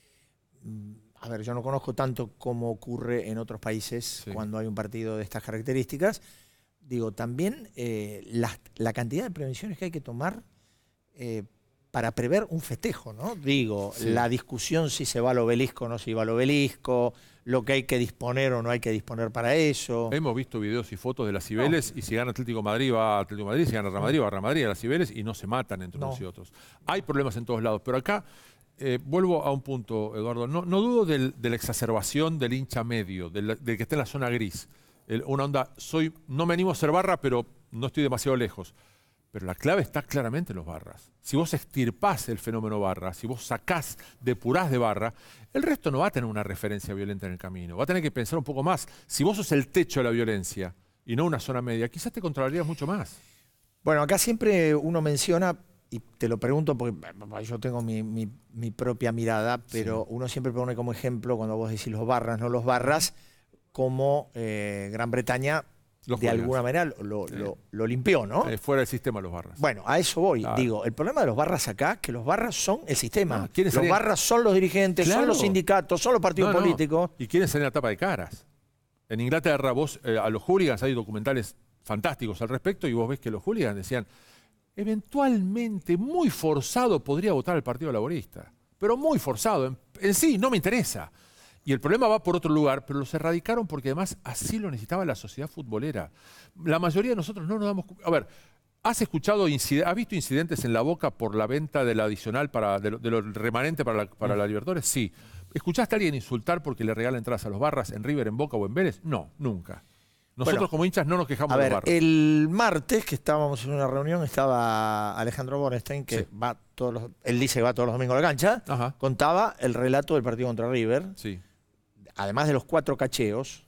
a ver, yo no conozco tanto cómo ocurre en otros países sí. cuando hay un partido de estas características. Digo, también eh, la, la cantidad de prevenciones que hay que tomar eh, para prever un festejo, ¿no? Digo, sí. la discusión si se va al obelisco o no se va al obelisco, lo que hay que disponer o no hay que disponer para eso. Hemos visto videos y fotos de las Cibeles no. y si gana Atlético Madrid va a Atlético Madrid, si gana Real Madrid va a Real Madrid, a las Cibeles y no se matan entre no. unos y otros. Hay problemas en todos lados, pero acá eh, vuelvo a un punto, Eduardo. No, no dudo del, de la exacerbación del hincha medio, del, del que está en la zona gris. El, una onda, soy, no me animo a ser barra, pero no estoy demasiado lejos. Pero la clave está claramente en los barras. Si vos extirpás el fenómeno barra, si vos sacás, depurás de barra, el resto no va a tener una referencia violenta en el camino. Va a tener que pensar un poco más. Si vos sos el techo de la violencia y no una zona media, quizás te controlarías mucho más. Bueno, acá siempre uno menciona, y te lo pregunto porque yo tengo mi, mi, mi propia mirada, pero sí. uno siempre pone como ejemplo, cuando vos decís los barras, no los barras, como eh, Gran Bretaña los de juegas. alguna manera lo, sí. lo, lo limpió, ¿no? Eh, fuera del sistema los barras. Bueno, a eso voy. Claro. Digo, el problema de los barras acá, que los barras son el sistema. No, los salían? barras son los dirigentes, claro. son los sindicatos, son los partidos no, no. políticos. Y quieren salir a la tapa de caras. En Inglaterra, vos, eh, a los hooligans hay documentales fantásticos al respecto y vos ves que los hooligans decían, eventualmente, muy forzado podría votar el Partido Laborista. Pero muy forzado. En, en sí, no me interesa. Y el problema va por otro lugar, pero los erradicaron porque además así lo necesitaba la sociedad futbolera. La mayoría de nosotros no nos damos... A ver, ¿has escuchado, has visto incidentes en la Boca por la venta del adicional, para, de, lo, de lo remanente para la, para la Libertadores? Sí. ¿Escuchaste a alguien insultar porque le regala entradas a los barras en River, en Boca o en Vélez? No, nunca. Nosotros bueno, como hinchas no nos quejamos a de ver, los barras. El martes que estábamos en una reunión estaba Alejandro Borenstein, que sí. va todos los, él dice que va todos los domingos a la cancha, Ajá. contaba el relato del partido contra River. Sí. Además de los cuatro cacheos,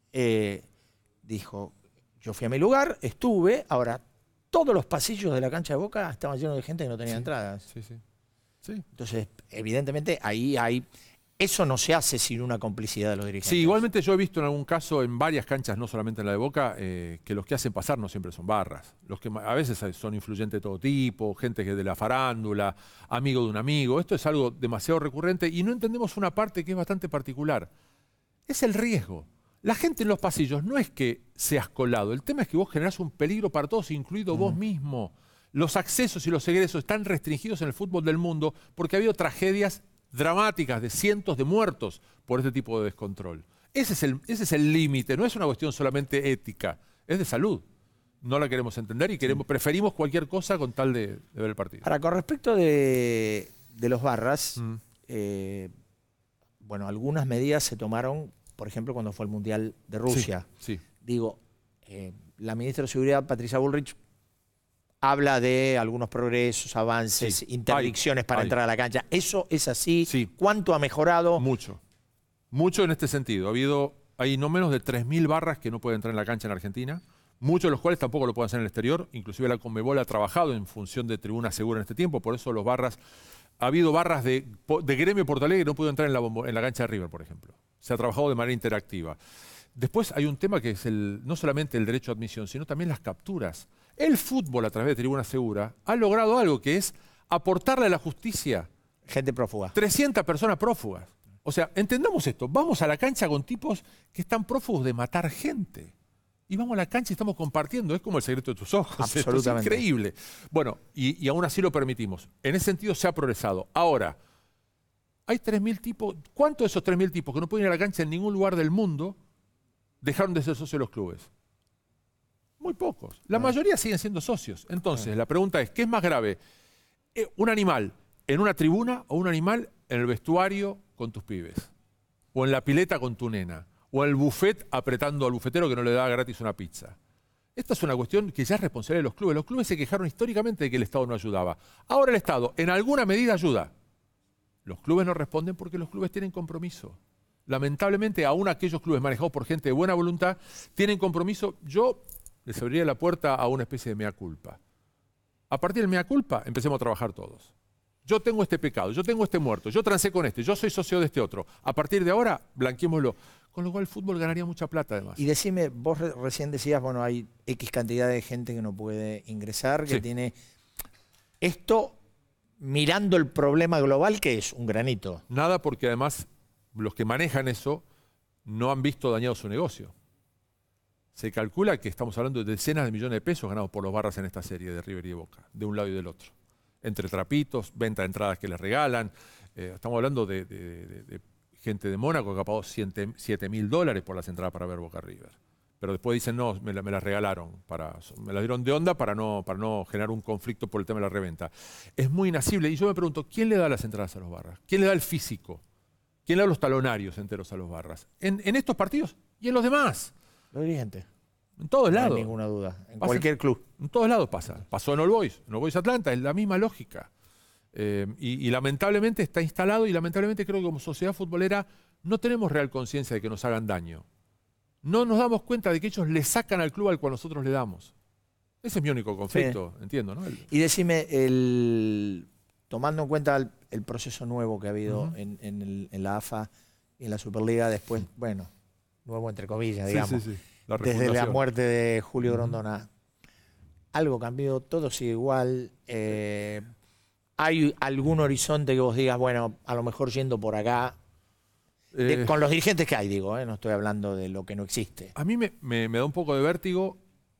eh, dijo, yo fui a mi lugar, estuve, ahora todos los pasillos de la cancha de Boca estaban llenos de gente que no tenía sí, entradas. Sí, sí, sí. Entonces, evidentemente, ahí hay... Eso no se hace sin una complicidad de los dirigentes. Sí, igualmente yo he visto en algún caso en varias canchas, no solamente en la de Boca, eh, que los que hacen pasar no siempre son barras. Los que a veces son influyentes de todo tipo, gente que es de la farándula, amigo de un amigo. Esto es algo demasiado recurrente y no entendemos una parte que es bastante particular. Es el riesgo. La gente en los pasillos no es que seas colado. El tema es que vos generás un peligro para todos, incluido mm. vos mismo. Los accesos y los egresos están restringidos en el fútbol del mundo porque ha habido tragedias dramáticas de cientos de muertos por este tipo de descontrol. Ese es el, ese es el límite, no es una cuestión solamente ética, es de salud. No la queremos entender y queremos, preferimos cualquier cosa con tal de, de ver el partido. Ahora, con respecto de, de los barras, mm. eh, bueno, algunas medidas se tomaron, por ejemplo, cuando fue el Mundial de Rusia. Sí, sí. Digo, eh, la ministra de Seguridad, Patricia Bullrich, habla de algunos progresos, avances, Sí, interdicciones hay, para hay. entrar a la cancha. ¿Eso es así? Sí. ¿Cuánto ha mejorado? Mucho. Mucho en este sentido. Ha habido, hay no menos de tres mil barras que no pueden entrar en la cancha en Argentina, muchos de los cuales tampoco lo pueden hacer en el exterior. Inclusive la Conmebol ha trabajado en función de tribuna segura en este tiempo, por eso los barras... Ha habido barras de, de Gremio Porto Alegre que no pueden entrar en la, bombo, en la cancha de River, por ejemplo. Se ha trabajado de manera interactiva. Después hay un tema que es el, no solamente el derecho a admisión, sino también las capturas. El fútbol, a través de Tribuna Segura, ha logrado algo que es aportarle a la justicia gente prófuga. trescientas personas prófugas. O sea, entendamos esto. Vamos a la cancha con tipos que están prófugos de matar gente. Y vamos a la cancha y estamos compartiendo. Es como el secreto de tus ojos. Absolutamente. Esto es increíble. Bueno, y, y aún así lo permitimos. En ese sentido se ha progresado. Ahora, hay tres mil tipos. ¿Cuántos de esos tres mil tipos que no pueden ir a la cancha en ningún lugar del mundo dejaron de ser socios de los clubes? Muy pocos. La mayoría siguen siendo socios. Entonces, la pregunta es, ¿qué es más grave? ¿Un animal en una tribuna o un animal en el vestuario con tus pibes? ¿O en la pileta con tu nena? ¿O en el buffet apretando al bufetero que no le da gratis una pizza? Esta es una cuestión que ya es responsabilidad de los clubes. Los clubes se quejaron históricamente de que el Estado no ayudaba. Ahora el Estado, en alguna medida, ayuda. Los clubes no responden porque los clubes tienen compromiso. Lamentablemente, aún aquellos clubes manejados por gente de buena voluntad tienen compromiso. Yo les abriría la puerta a una especie de mea culpa. A partir del mea culpa, empecemos a trabajar todos. Yo tengo este pecado, yo tengo este muerto, yo trancé con este, yo soy socio de este otro. A partir de ahora, blanqueémoslo. Con lo cual el fútbol ganaría mucha plata además. Y decime, vos re recién decías, bueno, hay X cantidad de gente que no puede ingresar, que Sí. tiene... Esto, mirando el problema global, que es un granito. Nada, porque además los que manejan eso no han visto dañado su negocio. Se calcula que estamos hablando de decenas de millones de pesos ganados por los barras en esta serie de River y de Boca, de un lado y del otro. Entre trapitos, venta de entradas que les regalan. Eh, estamos hablando de, de, de, de gente de Mónaco que ha pagado siete mil dólares por las entradas para ver Boca River. Pero después dicen, no, me, la, me las regalaron, para, me las dieron de onda para no, para no generar un conflicto por el tema de la reventa. Es muy inasible. Y yo me pregunto, ¿quién le da las entradas a los barras? ¿Quién le da el físico? ¿Quién le da los talonarios enteros a los barras? En, en estos partidos y en los demás. Los dirigentes. En todos lados. No hay ninguna duda. En Pasa, cualquier club. En todos lados pasa. Pasó en All Boys. En All Boys Atlanta. Es la misma lógica. Eh, y, y lamentablemente está instalado y lamentablemente creo que como sociedad futbolera no tenemos real conciencia de que nos hagan daño. No nos damos cuenta de que ellos le sacan al club al cual nosotros le damos. Ese es mi único conflicto, sí. Entiendo, ¿no? El... Y decime, el, tomando en cuenta el, el proceso nuevo que ha habido uh-huh. en, en, el, en la A F A y en la Superliga, después, bueno, nuevo entre comillas, digamos, sí, sí, sí. La desde la muerte de Julio uh-huh. Grondona, algo cambió, todo sigue igual. Eh, ¿Hay algún horizonte que vos digas, bueno, a lo mejor yendo por acá? De, eh, con los dirigentes que hay, digo, ¿eh? No estoy hablando de lo que no existe. A mí me, me, me da un poco de vértigo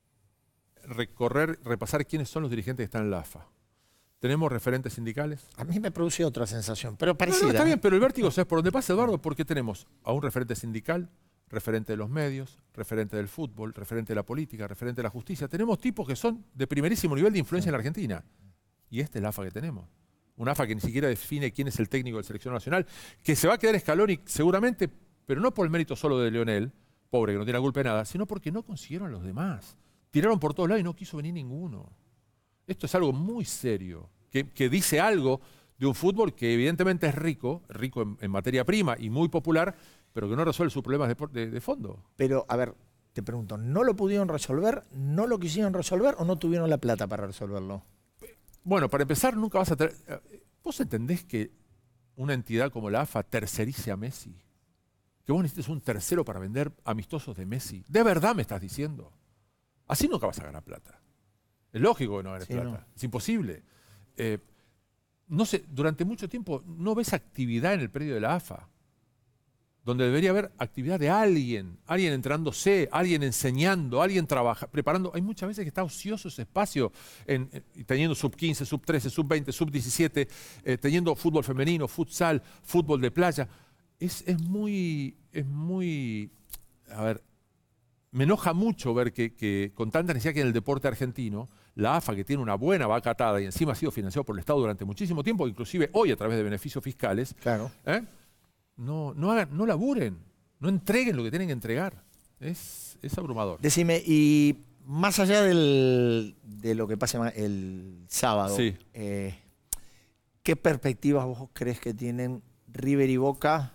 recorrer, repasar quiénes son los dirigentes que están en la A F A. ¿Tenemos referentes sindicales? A mí me produce otra sensación, pero parecida. No, no, está bien, pero el vértigo, ¿sabes por dónde pasa, Eduardo? Porque tenemos a un referente sindical, referente de los medios, referente del fútbol, referente de la política, referente de la justicia. Tenemos tipos que son de primerísimo nivel de influencia sí. en la Argentina. Y esta es la A F A que tenemos. Una A F A que ni siquiera define quién es el técnico del seleccionado nacional, que se va a quedar Scaloni seguramente, pero no por el mérito solo de Lionel, pobre que no tiene la culpa de nada, sino porque no consiguieron a los demás. Tiraron por todos lados y no quiso venir ninguno. Esto es algo muy serio, que, que dice algo de un fútbol que evidentemente es rico, rico en, en materia prima y muy popular, pero que no resuelve sus problemas de, de, de fondo. Pero, a ver, te pregunto, ¿no lo pudieron resolver, no lo quisieron resolver o no tuvieron la plata para resolverlo? Bueno, para empezar, nunca vas a tener... ¿Vos entendés que una entidad como la A F A tercerice a Messi? ¿Que vos necesites un tercero para vender amistosos de Messi? ¿De verdad me estás diciendo? Así nunca vas a ganar plata. Es lógico que no ganes sí, plata. No. Es imposible. Eh, no sé, durante mucho tiempo no ves actividad en el predio de la A F A, donde debería haber actividad de alguien, alguien entrenándose, alguien enseñando, alguien trabaja, preparando. Hay muchas veces que está ocioso ese espacio, en, en, teniendo sub quince, sub trece, sub veinte, sub diecisiete, eh, teniendo fútbol femenino, futsal, fútbol de playa. Es, es muy, es muy, a ver, me enoja mucho ver que, que con tanta necesidad que en el deporte argentino, la A F A, que tiene una buena vaca atada y encima ha sido financiado por el Estado durante muchísimo tiempo, inclusive hoy a través de beneficios fiscales, claro. ¿eh? No, no, hagan, no laburen, no entreguen lo que tienen que entregar. Es, es abrumador. Decime, y más allá del, de lo que pase el sábado, Sí. eh, ¿qué perspectivas vos crees que tienen River y Boca?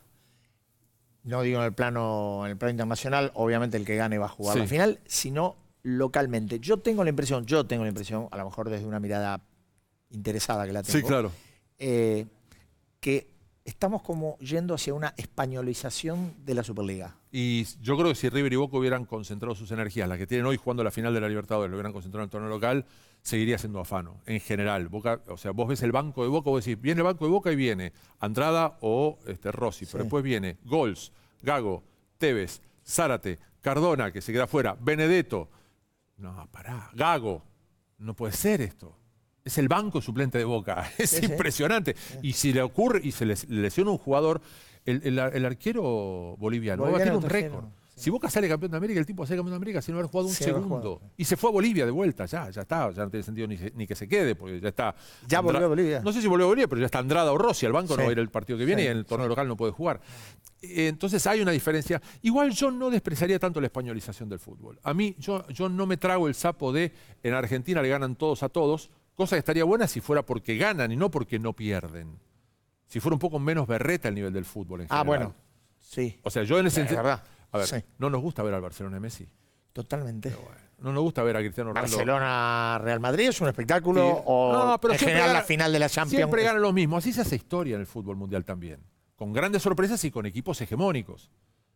No digo en el plano, en el plano internacional, obviamente el que gane va a jugar Sí. la final, sino localmente. Yo tengo la impresión, yo tengo la impresión, a lo mejor desde una mirada interesada que la tengo, Sí, claro. eh, que estamos como yendo hacia una españolización de la Superliga. Y yo creo que si River y Boca hubieran concentrado sus energías, las que tienen hoy jugando la final de la Libertadores, lo hubieran concentrado en el torneo local, seguiría siendo afano. En general, Boca, o sea, vos ves el banco de Boca, vos decís, viene el banco de Boca y viene Andrada o este, Rossi, Sí. pero después viene Gols, Gago, Tevez, Zárate, Cardona, que se queda fuera, Benedetto. No, pará, Gago, no puede ser esto. Es el banco suplente de Boca. Es Sí, sí. impresionante. Y si le ocurre y se les lesiona un jugador, el, el- el arquero boliviano, va a batir Boliviano, un trajeron, récord. Si Boca sale campeón de América, el tipo sale campeón de América sin haber jugado un Sin haber segundo. jugado. Y se fue a Bolivia de vuelta, ya, ya está. Ya no tiene sentido ni, se- ni que se quede, porque ya está. Ya volvió a Bolivia. No sé si volvió a Bolivia, pero ya está Andrada o Rossi. Al banco Sí. no va a ir el partido que viene Sí, y en el torneo local no puede jugar. Eh, Entonces hay una diferencia. Igual yo no despreciaría tanto la españolización del fútbol. A mí, yo, yo no me trago el sapo de en Argentina le ganan todos a todos, cosa que estaría buena si fuera porque ganan y no porque no pierden. Si fuera un poco menos berreta el nivel del fútbol en Ah, general. bueno, sí. O sea, yo en ese Es verdad. A ver, Sí. no nos gusta ver al Barcelona de Messi. Totalmente. No nos gusta ver a Cristiano Ronaldo. Barcelona-Real Madrid es un espectáculo Sí. o No, pero en siempre general gana- la final de la Champions. Siempre es- ganan lo mismo. Así se hace historia en el fútbol mundial también. Con grandes sorpresas y con equipos hegemónicos.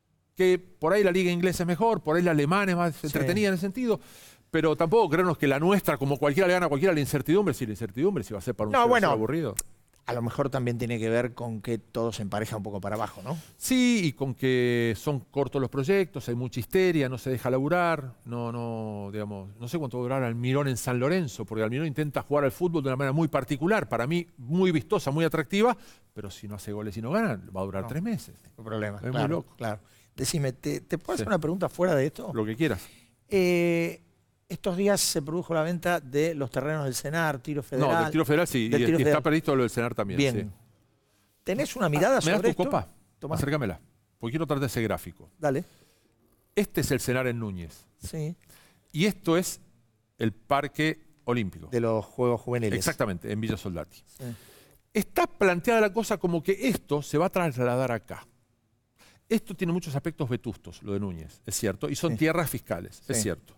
Que por ahí la liga inglesa es mejor, por ahí la alemana es más entretenida en ese sentido. Pero tampoco creernos que la nuestra, como cualquiera le gana a cualquiera, la incertidumbre, si la incertidumbre si va a ser para un No, cero a cero bueno. aburrido. A lo mejor también tiene que ver con que todo se empareja un poco para abajo, ¿no? Sí, y con que son cortos los proyectos, hay mucha histeria, no se deja laburar, no, no, digamos, no sé cuánto va a durar Almirón en San Lorenzo, porque Almirón intenta jugar al fútbol de una manera muy particular, para mí muy vistosa, muy atractiva, pero si no hace goles y no gana, va a durar No. tres meses. No hay problema. Es muy claro, loco. Claro. Decime, ¿te, te puedo hacer Sí. una pregunta fuera de esto? Lo que quieras. Eh, estos días se produjo la venta de los terrenos del Senar, tiro federal. No, del tiro federal sí, Del y, tiro y está federal. previsto lo del Senar también. Bien. Sí. ¿Tenés una mirada ¿Me sobre das tu esto? copa? Tomá. Acércamela, porque quiero tratar ese gráfico. Dale. Este es el Senar en Núñez. Sí. Y esto es el Parque Olímpico. De los Juegos Juveniles. Exactamente, en Villa Soldati. Sí. Está planteada la cosa como que esto se va a trasladar acá. Esto tiene muchos aspectos vetustos, lo de Núñez, es cierto, y son Sí. tierras fiscales, es Sí. cierto.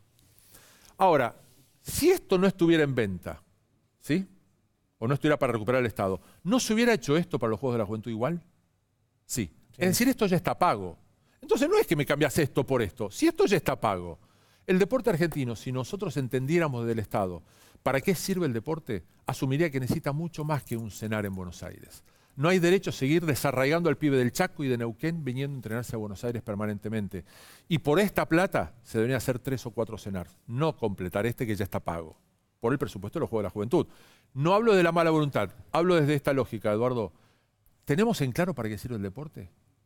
Ahora, si esto no estuviera en venta, ¿sí? O no estuviera para recuperar el Estado, ¿no se hubiera hecho esto para los Juegos de la Juventud igual? Sí. Es decir, esto ya está pago. Entonces no es que me cambias esto por esto. Si esto ya está pago, el deporte argentino, si nosotros entendiéramos del Estado para qué sirve el deporte, asumiría que necesita mucho más que un cenar en Buenos Aires. No hay derecho a seguir desarraigando al pibe del Chaco y de Neuquén viniendo a entrenarse a Buenos Aires permanentemente. Y por esta plata se deberían hacer tres o cuatro cenar, no completar este que ya está pago, por el presupuesto de los Juegos de la Juventud. No hablo de la mala voluntad, hablo desde esta lógica, Eduardo. ¿Tenemos en claro para qué sirve el deporte?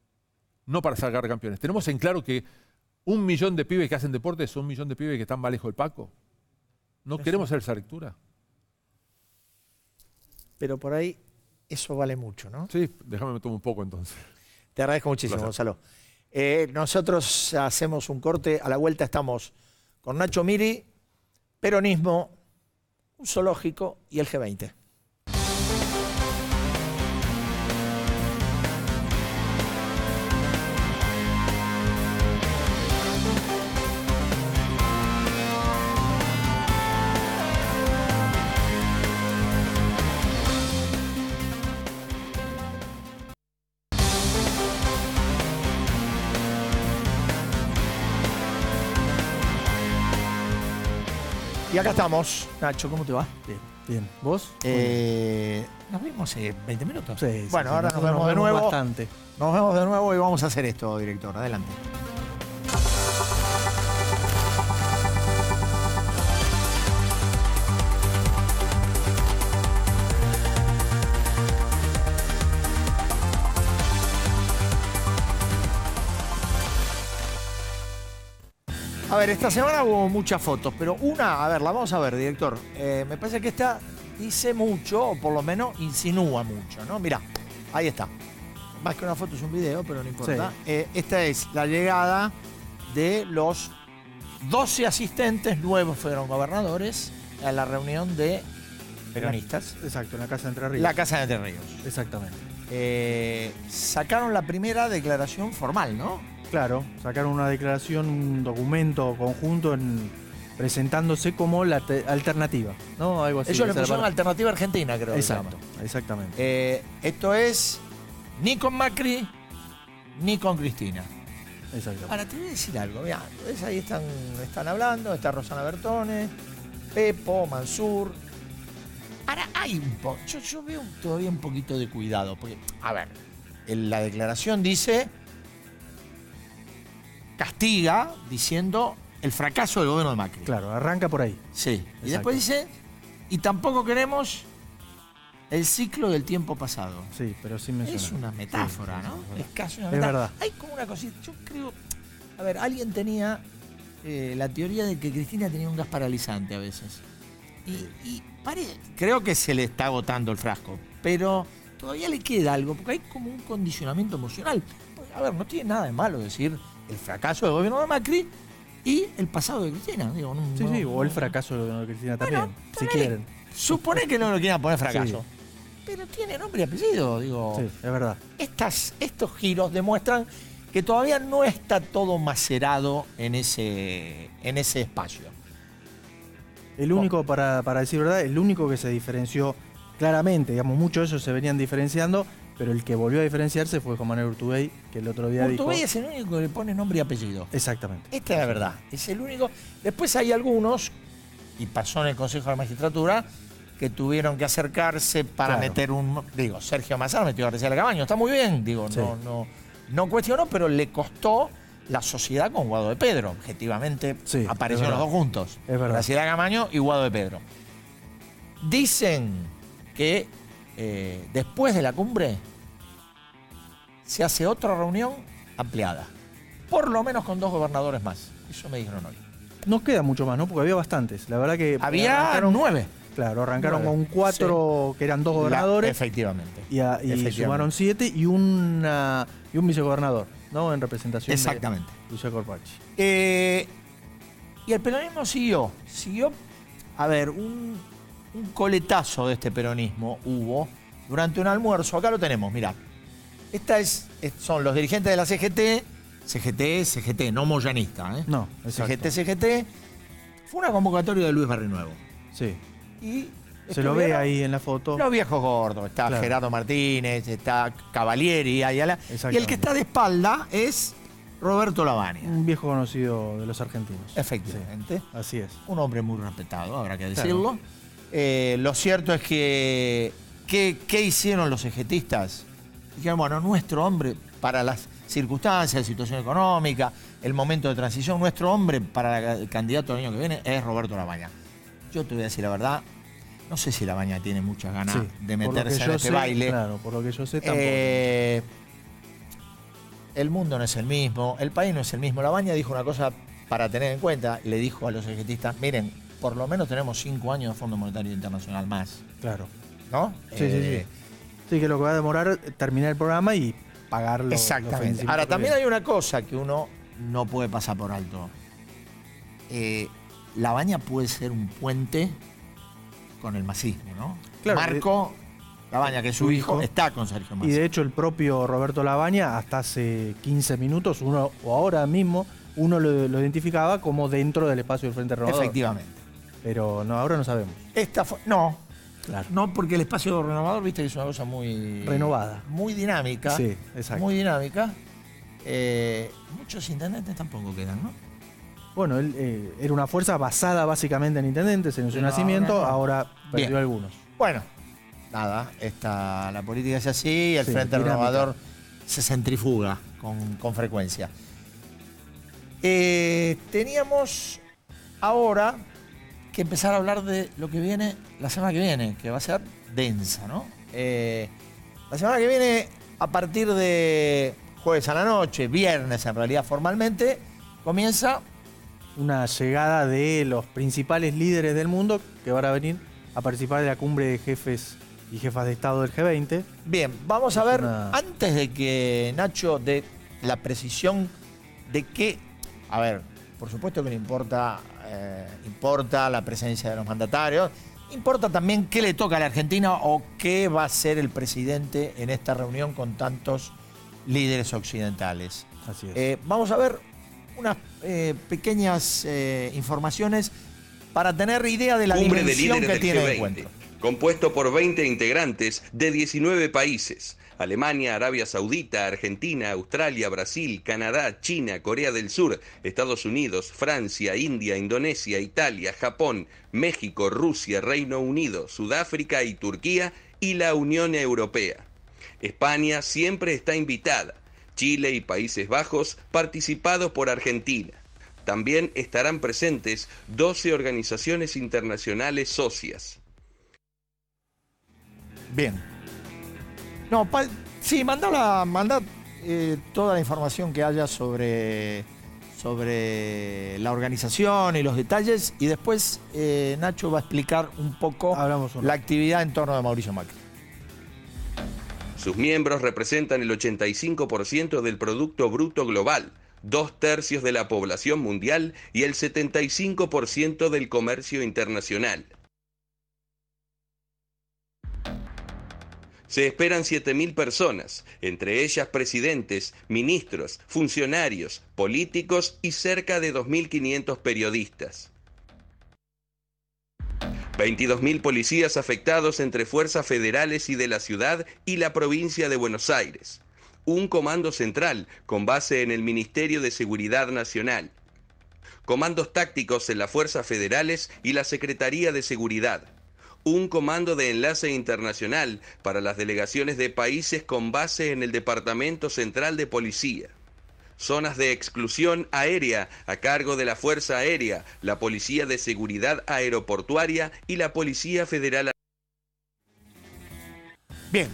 No para sacar campeones. ¿Tenemos en claro que un millón de pibes que hacen deporte son un millón de pibes que están más lejos del Paco? ¿No queremos hacer esa lectura? Pero por ahí eso vale mucho, ¿no? Sí, déjame me tomo un poco entonces. Te agradezco muchísimo, Placer. Gonzalo. Eh, nosotros hacemos un corte. A la vuelta estamos con Nacho Miri, peronismo, un zoológico y el G veinte. Y acá estamos. Nacho, ¿cómo te va? Bien, bien. ¿Vos? Eh, nos vimos hace veinte minutos. Sí, sí, bueno, sí, ahora nos- nos vemos nos de vemos nuevo. bastante. Nos vemos de nuevo y vamos a hacer esto, director. Adelante. A ver, esta semana hubo muchas fotos, pero una, a ver, la vamos a ver, director. Eh, me parece que esta dice mucho, o por lo menos insinúa mucho, ¿no? Mirá, ahí está. Más que una foto es un video, pero no importa. Sí. Eh, esta es la llegada de los doce asistentes nuevos fueron gobernadores a la reunión de peronistas. Exacto, en la Casa de Entre Ríos. La Casa de Entre Ríos. Exactamente. Eh, sacaron la primera declaración formal, ¿no? Claro, sacaron una declaración, un documento conjunto en, presentándose como la alternativa, ¿no? Algo así. Ellos le pusieron para... alternativa argentina, creo. Exacto, que exactamente. Eh, esto es ni con Macri ni con Cristina. Exacto. Ahora te voy a decir algo, mirá, ¿ves? Ahí están, están hablando, está Rosana Bertone, Pepo, Mansur. Ahora hay un poco, yo, yo veo todavía un poquito de cuidado, porque, a ver, en la declaración dice, castiga diciendo el fracaso del gobierno de Macri. Claro, arranca por ahí. Sí. Exacto. Y después dice, y tampoco queremos el ciclo del tiempo pasado. Sí, pero sí menciona. Es una metáfora, sí, ¿no? Sí, es casi una es metáfora. Verdad. Hay como una cosita, yo creo, a ver, alguien tenía eh, la teoría de que Cristina tenía un gas paralizante a veces. Y, y pare, creo que se le está agotando el frasco, pero todavía le queda algo, porque hay como un condicionamiento emocional. A ver, no tiene nada de malo decir el fracaso del gobierno de Macri y el pasado de Cristina. Digo, no, sí, no, sí, o el no, fracaso del gobierno de Cristina también, bueno, si quieren. Supone que no lo quieran poner fracaso. Sí. Pero tiene nombre y apellido, digo. Sí, es verdad. Estas, estos giros demuestran que todavía no está todo macerado en ese, en ese espacio. El único, para, para decir verdad, el único que se diferenció claramente, digamos, muchos de esos se venían diferenciando, pero el que volvió a diferenciarse fue Juan Manuel Urtubey, que el otro día dijo... Urtubey es el único que le pone nombre y apellido. Exactamente. Esta es la verdad, es el único. Después hay algunos, y pasó en el Consejo de la Magistratura, que tuvieron que acercarse para claro. meter un... Digo, Sergio Mazar metió a Graciela Camaño, está muy bien, digo, sí. no, no, no cuestionó, pero le costó la sociedad con Guado de Pedro. Objetivamente sí, aparecieron los dos juntos. Es verdad. Graciela Camaño y Guado de Pedro. Dicen que eh, después de la cumbre se hace otra reunión ampliada. Por lo menos con dos gobernadores más. Eso me dijeron hoy. No queda mucho más, ¿no? Porque había bastantes. La verdad que... Había arrancaron, nueve. Claro, arrancaron nueve. con cuatro sí. que eran dos gobernadores. La, efectivamente. Y, a, y efectivamente. Sumaron siete y, una, y un vicegobernador, ¿no? En representación exactamente. de Lucía Corpachi. Eh, y el peronismo siguió. Siguió, a ver, un, un coletazo de este peronismo hubo durante un almuerzo. Acá lo tenemos, mirá. Esta es, son los dirigentes de la C G T, C G T, C G T, no moyanista, ¿eh? No, exacto. C G T, C G T. Fue una convocatoria de Luis Barrinuevo. Sí. Y se lo ve ahí en la foto. Los viejos gordos. Está claro. Gerardo Martínez, está Cavalieri, Ayala. Y el que está de espalda es Roberto Lavagna. Un viejo conocido de los argentinos. Efectivamente. Sí, así es. Un hombre muy respetado, habrá que decirlo. Claro. Eh, lo cierto es que, que ¿qué hicieron los ejetistas? Dijeron, bueno, nuestro hombre, para las circunstancias, la situación económica, el momento de transición, nuestro hombre para el candidato del año que viene es Roberto Lavagna. Yo te voy a decir la verdad, no sé si Lavagna tiene muchas ganas sí, de meterse en este sé, baile. Claro, por lo que yo sé tampoco. Eh, el mundo no es el mismo, el país no es el mismo. Lavagna dijo una cosa para tener en cuenta, le dijo a los ejetistas, miren, por lo menos tenemos cinco años de Fondo Monetario Internacional más. Claro. ¿No? Sí, eh, sí, sí. Sí, que lo que va a demorar es terminar el programa y pagarlo. Exactamente. Lo Ahora, también hay una cosa que uno no puede pasar por alto. Eh, Lavagna puede ser un puente con el masismo, ¿no? Claro, Marco Lavagna, que es su, su hijo, hijo, está con Sergio Massa. Y de hecho el propio Roberto Lavagna, hasta hace quince minutos, uno o ahora mismo, uno lo, lo identificaba como dentro del espacio del Frente Renovador. Efectivamente. Pero no, ahora no sabemos. Esta fue, no, claro. No, porque el espacio renovador, viste, que es una cosa muy... renovada. Muy dinámica. Sí, exacto. Muy dinámica. Eh, muchos intendentes tampoco quedan, ¿no? Bueno, él eh, era una fuerza basada básicamente en intendentes, en su no, nacimiento, no, no. Ahora perdió Bien. algunos. Bueno, nada, esta, la política es así y el sí, Frente dinámica. Renovador se centrifuga con, con frecuencia. Eh, teníamos ahora que empezar a hablar de lo que viene la semana que viene, que va a ser densa, ¿no? Eh, la semana que viene, a partir de jueves a la noche, viernes en realidad formalmente, comienza una llegada de los principales líderes del mundo que van a venir a participar de la cumbre de jefes y jefas de Estado del G veinte. Bien, vamos a ver, una... antes de que Nacho dé la precisión de qué, a ver, por supuesto que le importa, eh, importa la presencia de los mandatarios. Importa también qué le toca a la Argentina o qué va a hacer el presidente en esta reunión con tantos líderes occidentales. Así es. Eh, vamos a ver unas eh, pequeñas eh, informaciones para tener idea de la Cumbre de dimensión líderes que tiene del el G veinte, encuentro. compuesto por veinte integrantes de diecinueve países. Alemania, Arabia Saudita, Argentina, Australia, Brasil, Canadá, China, Corea del Sur, Estados Unidos, Francia, India, Indonesia, Italia, Japón, México, Rusia, Reino Unido, Sudáfrica y Turquía, y la Unión Europea. España siempre está invitada. Chile y Países Bajos participados por Argentina. También estarán presentes doce organizaciones internacionales socias. Bien. No, pa, sí, manda, la, manda eh, toda la información que haya sobre, sobre la organización y los detalles, y después eh, Nacho va a explicar un poco la actividad en torno de Mauricio Macri. Sus miembros representan el ochenta y cinco por ciento del Producto Bruto Global, dos tercios de la población mundial y el setenta y cinco por ciento del comercio internacional. Se esperan siete mil personas, entre ellas presidentes, ministros, funcionarios, políticos y cerca de dos mil quinientos periodistas. veintidós mil policías afectados entre fuerzas federales y de la ciudad y la provincia de Buenos Aires. Un comando central con base en el Ministerio de Seguridad Nacional. Comandos tácticos en las fuerzas federales y la Secretaría de Seguridad. Un comando de enlace internacional para las delegaciones de países con base en el Departamento Central de Policía. Zonas de exclusión aérea a cargo de la Fuerza Aérea, la Policía de Seguridad Aeroportuaria y la Policía Federal. Bien.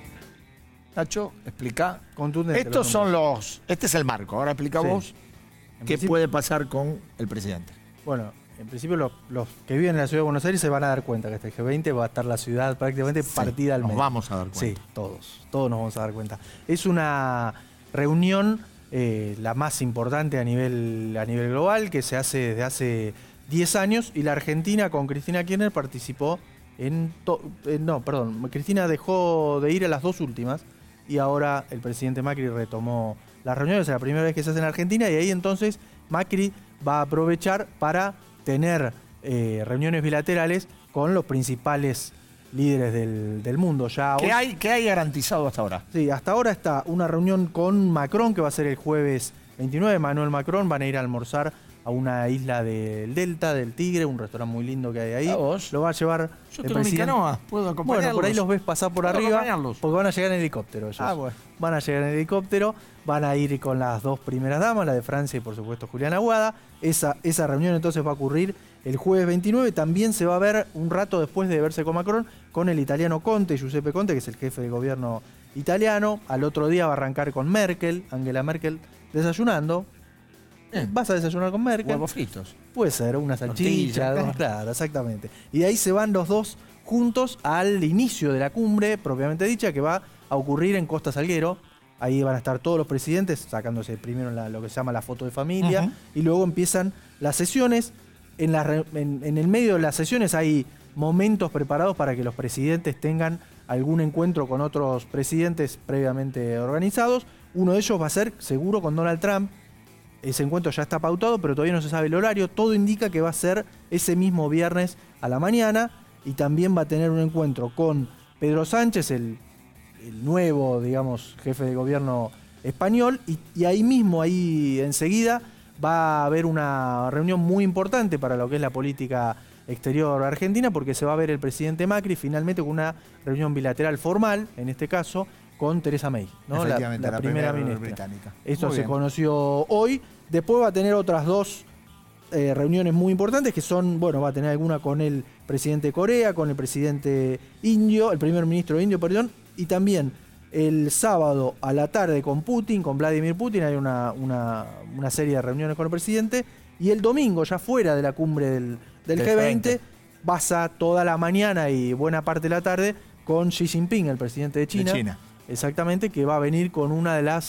Nacho, explica. Contundente. Estos son los. Este es el marco. Ahora explica Sí. vos qué puede pasar con el presidente. Bueno, en principio los, los que viven en la ciudad de Buenos Aires se van a dar cuenta que este G veinte va a estar la ciudad prácticamente Sí, partida al nos medio. vamos a dar cuenta. Sí, todos. Todos nos vamos a dar cuenta. Es una reunión eh, la más importante a nivel, a nivel global, que se hace desde hace diez años, y la Argentina con Cristina Kirchner participó en... to- eh, no, perdón, Cristina dejó de ir a las dos últimas y ahora el presidente Macri retomó las reuniones. Es la primera vez que se hace en Argentina y ahí entonces Macri va a aprovechar para tener eh, reuniones bilaterales con los principales líderes del, del mundo. Ya ¿Qué hoy- hay, ¿Qué hay garantizado hasta ahora? Sí, hasta ahora está una reunión con Macron que va a ser el jueves veintinueve. Manuel Macron van a ir a almorzar a una isla del Delta, del Tigre, un restaurante muy lindo que hay ahí. ¿A vos? Lo va a llevar Yo el tengo mi presidente. canoa, puedo acompañarlos. Bueno, por ahí los ves pasar por ¿Puedo arriba acompañarlos? porque van a llegar en helicóptero ellos. Ah, bueno. Van a llegar en helicóptero, van a ir con las dos primeras damas, la de Francia y por supuesto Juliana Aguada. Esa, esa reunión entonces va a ocurrir el jueves veintinueve. También se va a ver un rato después de verse con Macron con el italiano Conte, Giuseppe Conte, que es el jefe de gobierno italiano. Al otro día va a arrancar con Merkel, Angela Merkel, desayunando. Bien. Vas a desayunar con Merkel. Huevos fritos. Puede ser, una salchicha, Tortilla, dos- claro, exactamente. Y de ahí se van los dos juntos al inicio de la cumbre, propiamente dicha, que va a ocurrir en Costa Salguero. Ahí van a estar todos los presidentes, sacándose primero la- lo que se llama la foto de familia, Ujú. y luego empiezan las sesiones. En, la re- en- en el medio de las sesiones hay momentos preparados para que los presidentes tengan algún encuentro con otros presidentes previamente organizados. Uno de ellos va a ser seguro con Donald Trump. Ese encuentro ya está pautado, pero todavía no se sabe el horario. Todo indica que va a ser ese mismo viernes a la mañana, y también va a tener un encuentro con Pedro Sánchez, el, el nuevo, digamos, jefe de gobierno español, y, y ahí mismo, ahí enseguida, va a haber una reunión muy importante para lo que es la política exterior argentina, porque se va a ver el presidente Macri finalmente con una reunión bilateral formal, en este caso, con Theresa May, ¿no? la, Efectivamente, la la primera primera ministra. británica. Esto Muy se bien. conoció hoy. Después va a tener otras dos eh, reuniones muy importantes, que son, bueno, va a tener alguna con el presidente de Corea, con el presidente indio, el primer ministro indio, perdón, y también el sábado a la tarde con Putin, con Vladimir Putin, hay una, una, una serie de reuniones con el presidente, y el domingo, ya fuera de la cumbre del, del Del G veinte, pasa toda la mañana y buena parte de la tarde con Xi Jinping, el presidente de China. De China. Exactamente, que va a venir con una de las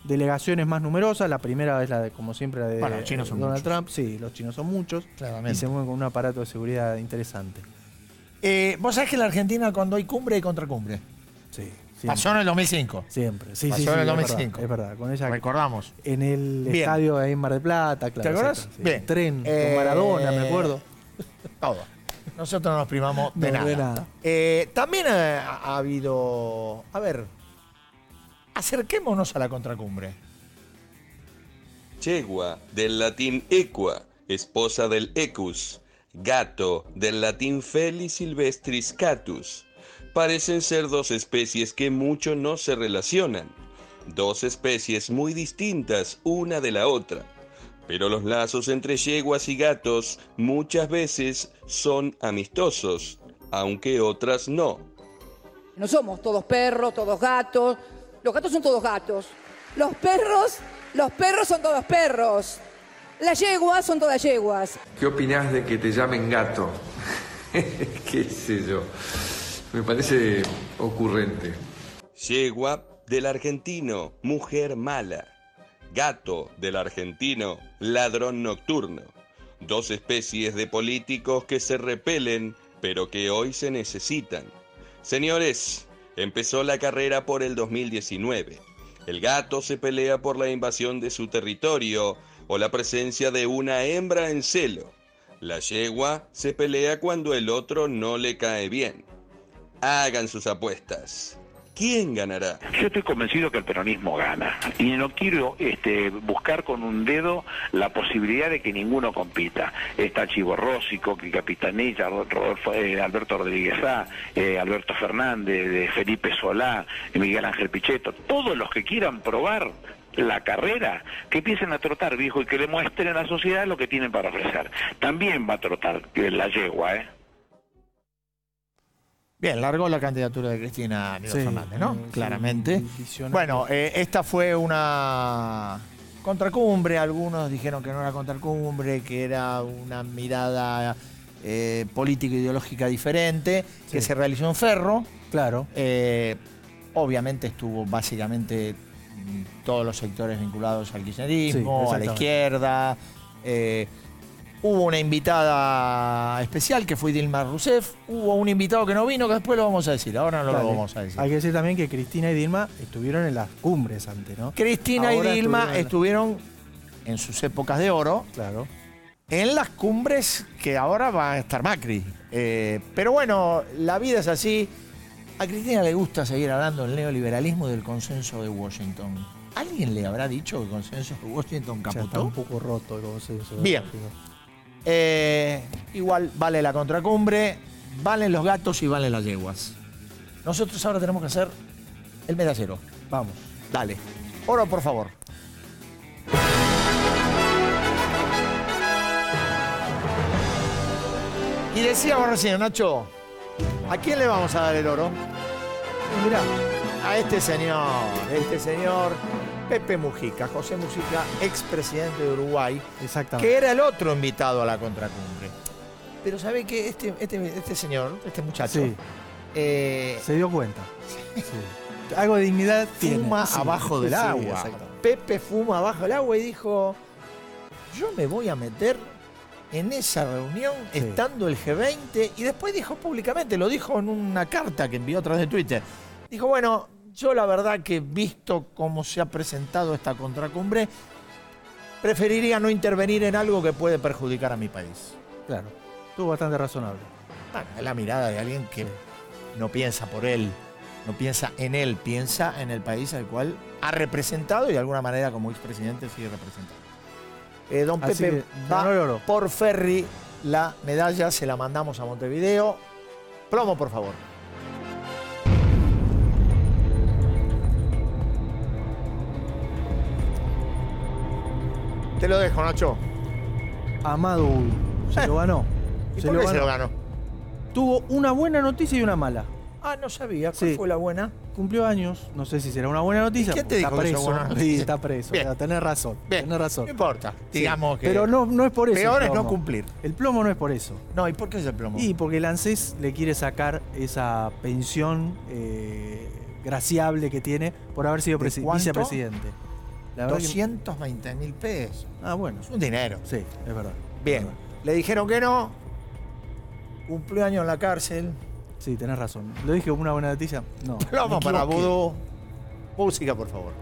delegaciones más numerosas. La primera es la de, como siempre, la de Bueno, los chinos son Donald muchos. Trump. Sí, los chinos son muchos. Claramente. Y se mueven con un aparato de seguridad interesante. Eh, Vos sabés que en la Argentina cuando hay cumbre hay contracumbre. Sí. Siempre. Pasó en el dos mil cinco. Siempre, sí, Pasó sí, sí, en el es dos mil verdad, cinco. es verdad, con ella recordamos. En el Bien. estadio ahí en Mar del Plata, claro. ¿Te acuerdas? exacto, sí. Bien. Tren Eh, con Maradona, me acuerdo. Todo. Nosotros no nos primamos de No, nada. de nada. Eh, también ha, ha habido... A ver, acerquémonos a la contracumbre. Yegua, del latín equa, esposa del equus. Gato, del latín Felis silvestris catus. Parecen ser dos especies que mucho no se relacionan. Dos especies muy distintas una de la otra. Pero los lazos entre yeguas y gatos muchas veces son amistosos, aunque otras no. No somos todos perros, todos gatos. Los gatos son todos gatos. Los perros, los perros son todos perros. Las yeguas son todas yeguas. ¿Qué opinás de que te llamen gato? ¿Qué sé yo? Me parece ocurrente. Yegua, del argentino, mujer mala. Gato, del argentino, ladrón nocturno. Dos especies de políticos que se repelen, pero que hoy se necesitan. Señores, empezó la carrera por el dos mil diecinueve. El gato se pelea por la invasión de su territorio o la presencia de una hembra en celo. La yegua se pelea cuando el otro no le cae bien. Hagan sus apuestas. ¿Quién ganará? Yo estoy convencido que el peronismo gana y no quiero este, buscar con un dedo la posibilidad de que ninguno compita. Está Chivo Rósico, que capitanilla, Rodolfo, eh, Alberto Rodríguez A, eh, Alberto Fernández, de Felipe Solá, Miguel Ángel Pichetto, todos los que quieran probar la carrera, que empiecen a trotar, viejo, y que le muestren a la sociedad lo que tienen para ofrecer. También va a trotar la yegua, ¿eh? Bien, largó la candidatura de Cristina Aníbal Sí, Fernández, ¿no? sí, Claramente. visionario. Bueno, eh, esta fue una contracumbre. Algunos dijeron que no era contracumbre, que era una mirada eh, político-ideológica diferente, que Sí. se realizó en Ferro. Claro. Eh, obviamente estuvo básicamente mm, todos los sectores vinculados al kirchnerismo, Sí, a la exactamente. izquierda. Eh, Hubo una invitada especial que fue Dilma Rousseff. Hubo un invitado que no vino, que después lo vamos a decir. Ahora no Dale. lo vamos a decir. Hay que decir también que Cristina y Dilma estuvieron en las cumbres antes, ¿no? Cristina Ahora y Dilma estuvieron en estuvieron en sus épocas de oro. Claro. En las cumbres que ahora va a estar Macri. Eh, pero bueno, la vida es así. A Cristina le gusta seguir hablando del neoliberalismo y del consenso de Washington. ¿Alguien le habrá dicho que el consenso de Washington Ya está capotó? un poco roto el consenso. Bien. Eh, igual vale la contracumbre, valen los gatos y valen las yeguas. Nosotros ahora tenemos que hacer el medallero. Vamos. Dale. Oro, por favor. Y decíamos recién, Nacho, ¿a quién le vamos a dar el oro? Mirá, a este señor, este señor Pepe Mujica, José Mujica, expresidente de Uruguay, exactamente. que era el otro invitado a la contracumbre. Pero ¿sabe qué? Este, este, este señor, este muchacho, Sí. eh, Se dio cuenta. Sí. Algo de dignidad tiene. fuma Sí, abajo del sí, agua. exacto. Pepe fuma abajo del agua y dijo, yo me voy a meter en esa reunión Sí. estando el G veinte, y después dijo públicamente, lo dijo en una carta que envió a través de Twitter, dijo, bueno, yo la verdad que visto cómo se ha presentado esta contracumbre, preferiría no intervenir en algo que puede perjudicar a mi país. Claro. Estuvo bastante razonable. Bueno, es la mirada de alguien que no piensa por él, no piensa en él, piensa en el país al cual ha representado y de alguna manera como expresidente sigue representando. Eh, don Así Pepe que, va ganó el oro. por ferry la medalla, se la mandamos a Montevideo. Plomo, por favor. Te lo dejo, Nacho. Amado Uy, se lo ganó. ¿Y por qué se lo ganó? Tuvo una buena noticia y una mala. Ah, no sabía. ¿Cuál Sí. fue la buena? Cumplió años, no sé si será una buena noticia. ¿Quién te porque dijo que está sea preso. buena noticia? Sí, está preso. Bien. O sea, tenés razón. Bien. Tenés razón. No importa. Sí. Digamos que. Pero no, no es por eso. el Peor es no plomo. cumplir. El plomo no es por eso. No, ¿y por qué es el plomo? Y porque el ANSES le quiere sacar esa pensión eh, graciable que tiene por haber sido ¿De presi- cuánto? vicepresidente. La verdad que- doscientos veinte mil pesos. Ah, bueno. Es un dinero. Sí, es verdad. Bien. Es verdad. Le dijeron que no. Cumplió años en la cárcel. Sí, tenés razón. Lo dije como una buena noticia. No. Vamos me para equivoqué. Vudú. Música, por favor.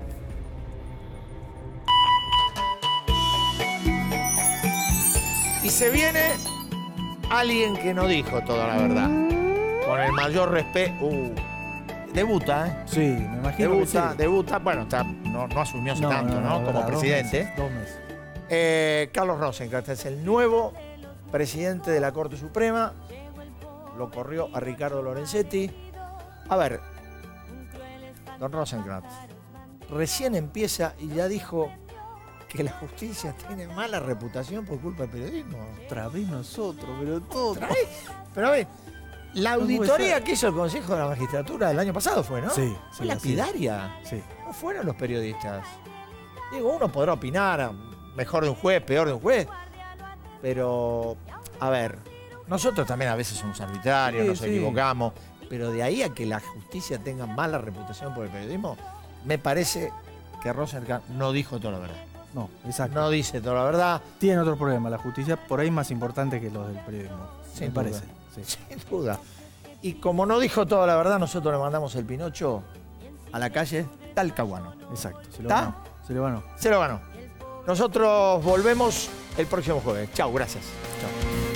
Y se viene alguien que no dijo toda la verdad. Con el mayor respeto. Uh, debuta, ¿eh? Sí, me imagino Debuta, que sí. debuta. Bueno, está, no, no asumió hace No, tanto, no, ¿no? no, Como verdad, dos presidente. meses, dos meses. Eh, Carlos Rosenkrantz es el nuevo presidente de la Corte Suprema. Lo corrió a Ricardo Lorenzetti. A ver, don Rosenkrantz, recién empieza y ya dijo que la justicia tiene mala reputación por culpa del periodismo. Otra vez nosotros, pero todo. ¿Otra vez? Pero a ver, la No puede auditoría ser. que hizo el Consejo de la Magistratura el año pasado fue, ¿no? Sí, Fue sí, lapidaria. así es. Sí. No fueron los periodistas. Digo, uno podrá opinar mejor de un juez, peor de un juez. Pero, a ver, nosotros también a veces somos arbitrarios, Sí, nos sí. equivocamos. Pero de ahí a que la justicia tenga mala reputación por el periodismo, me parece que Rosenkrantz no dijo toda la verdad. No, exacto. No dice toda la verdad. Tiene otro problema, la justicia por ahí más importante que los del periodismo. Sin me duda. parece. Sí. Sin duda. Y como no dijo toda la verdad, nosotros le mandamos el Pinocho a la calle Talcahuano. Exacto. Se lo ¿Está? ganó. Se lo ganó. Se lo ganó. Nosotros volvemos el próximo jueves. Chau, gracias. Chau.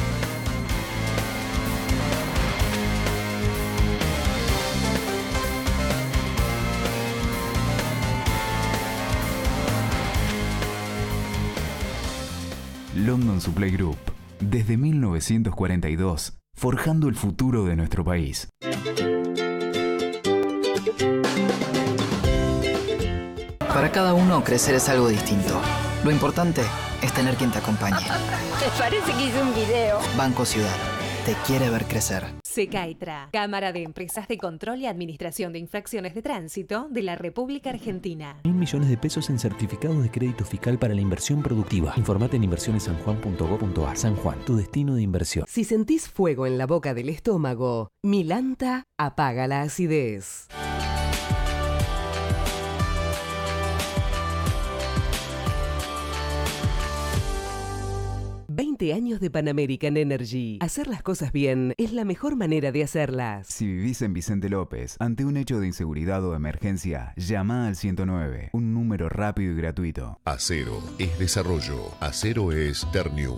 London Supply Group, desde mil novecientos cuarenta y dos, forjando el futuro de nuestro país. Para cada uno, crecer es algo distinto. Lo importante es tener quien te acompañe. Me parece que hice un video. Banco Ciudad, te quiere ver crecer. SECAETRA, Cámara de Empresas de Control y Administración de Infracciones de Tránsito de la República Argentina. Mil millones de pesos en certificados de crédito fiscal para la inversión productiva. Informate en inversiones san juan punto gob punto ar. San Juan, tu destino de inversión. Si sentís fuego en la boca del estómago, Milanta apaga la acidez. veinte años de Pan American Energy. Hacer las cosas bien es la mejor manera de hacerlas. Si vivís en Vicente López, ante un hecho de inseguridad o emergencia, llama al ciento nueve, un número rápido y gratuito. Acero es desarrollo. Acero es Ternium.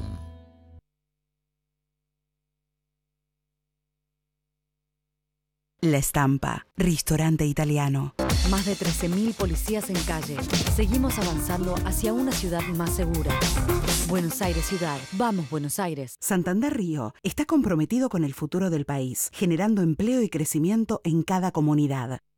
La Estampa, restaurante italiano. Más de trece mil policías en calle. Seguimos avanzando hacia una ciudad más segura. Buenos Aires Ciudad. Vamos, Buenos Aires. Santander Río está comprometido con el futuro del país, generando empleo y crecimiento en cada comunidad.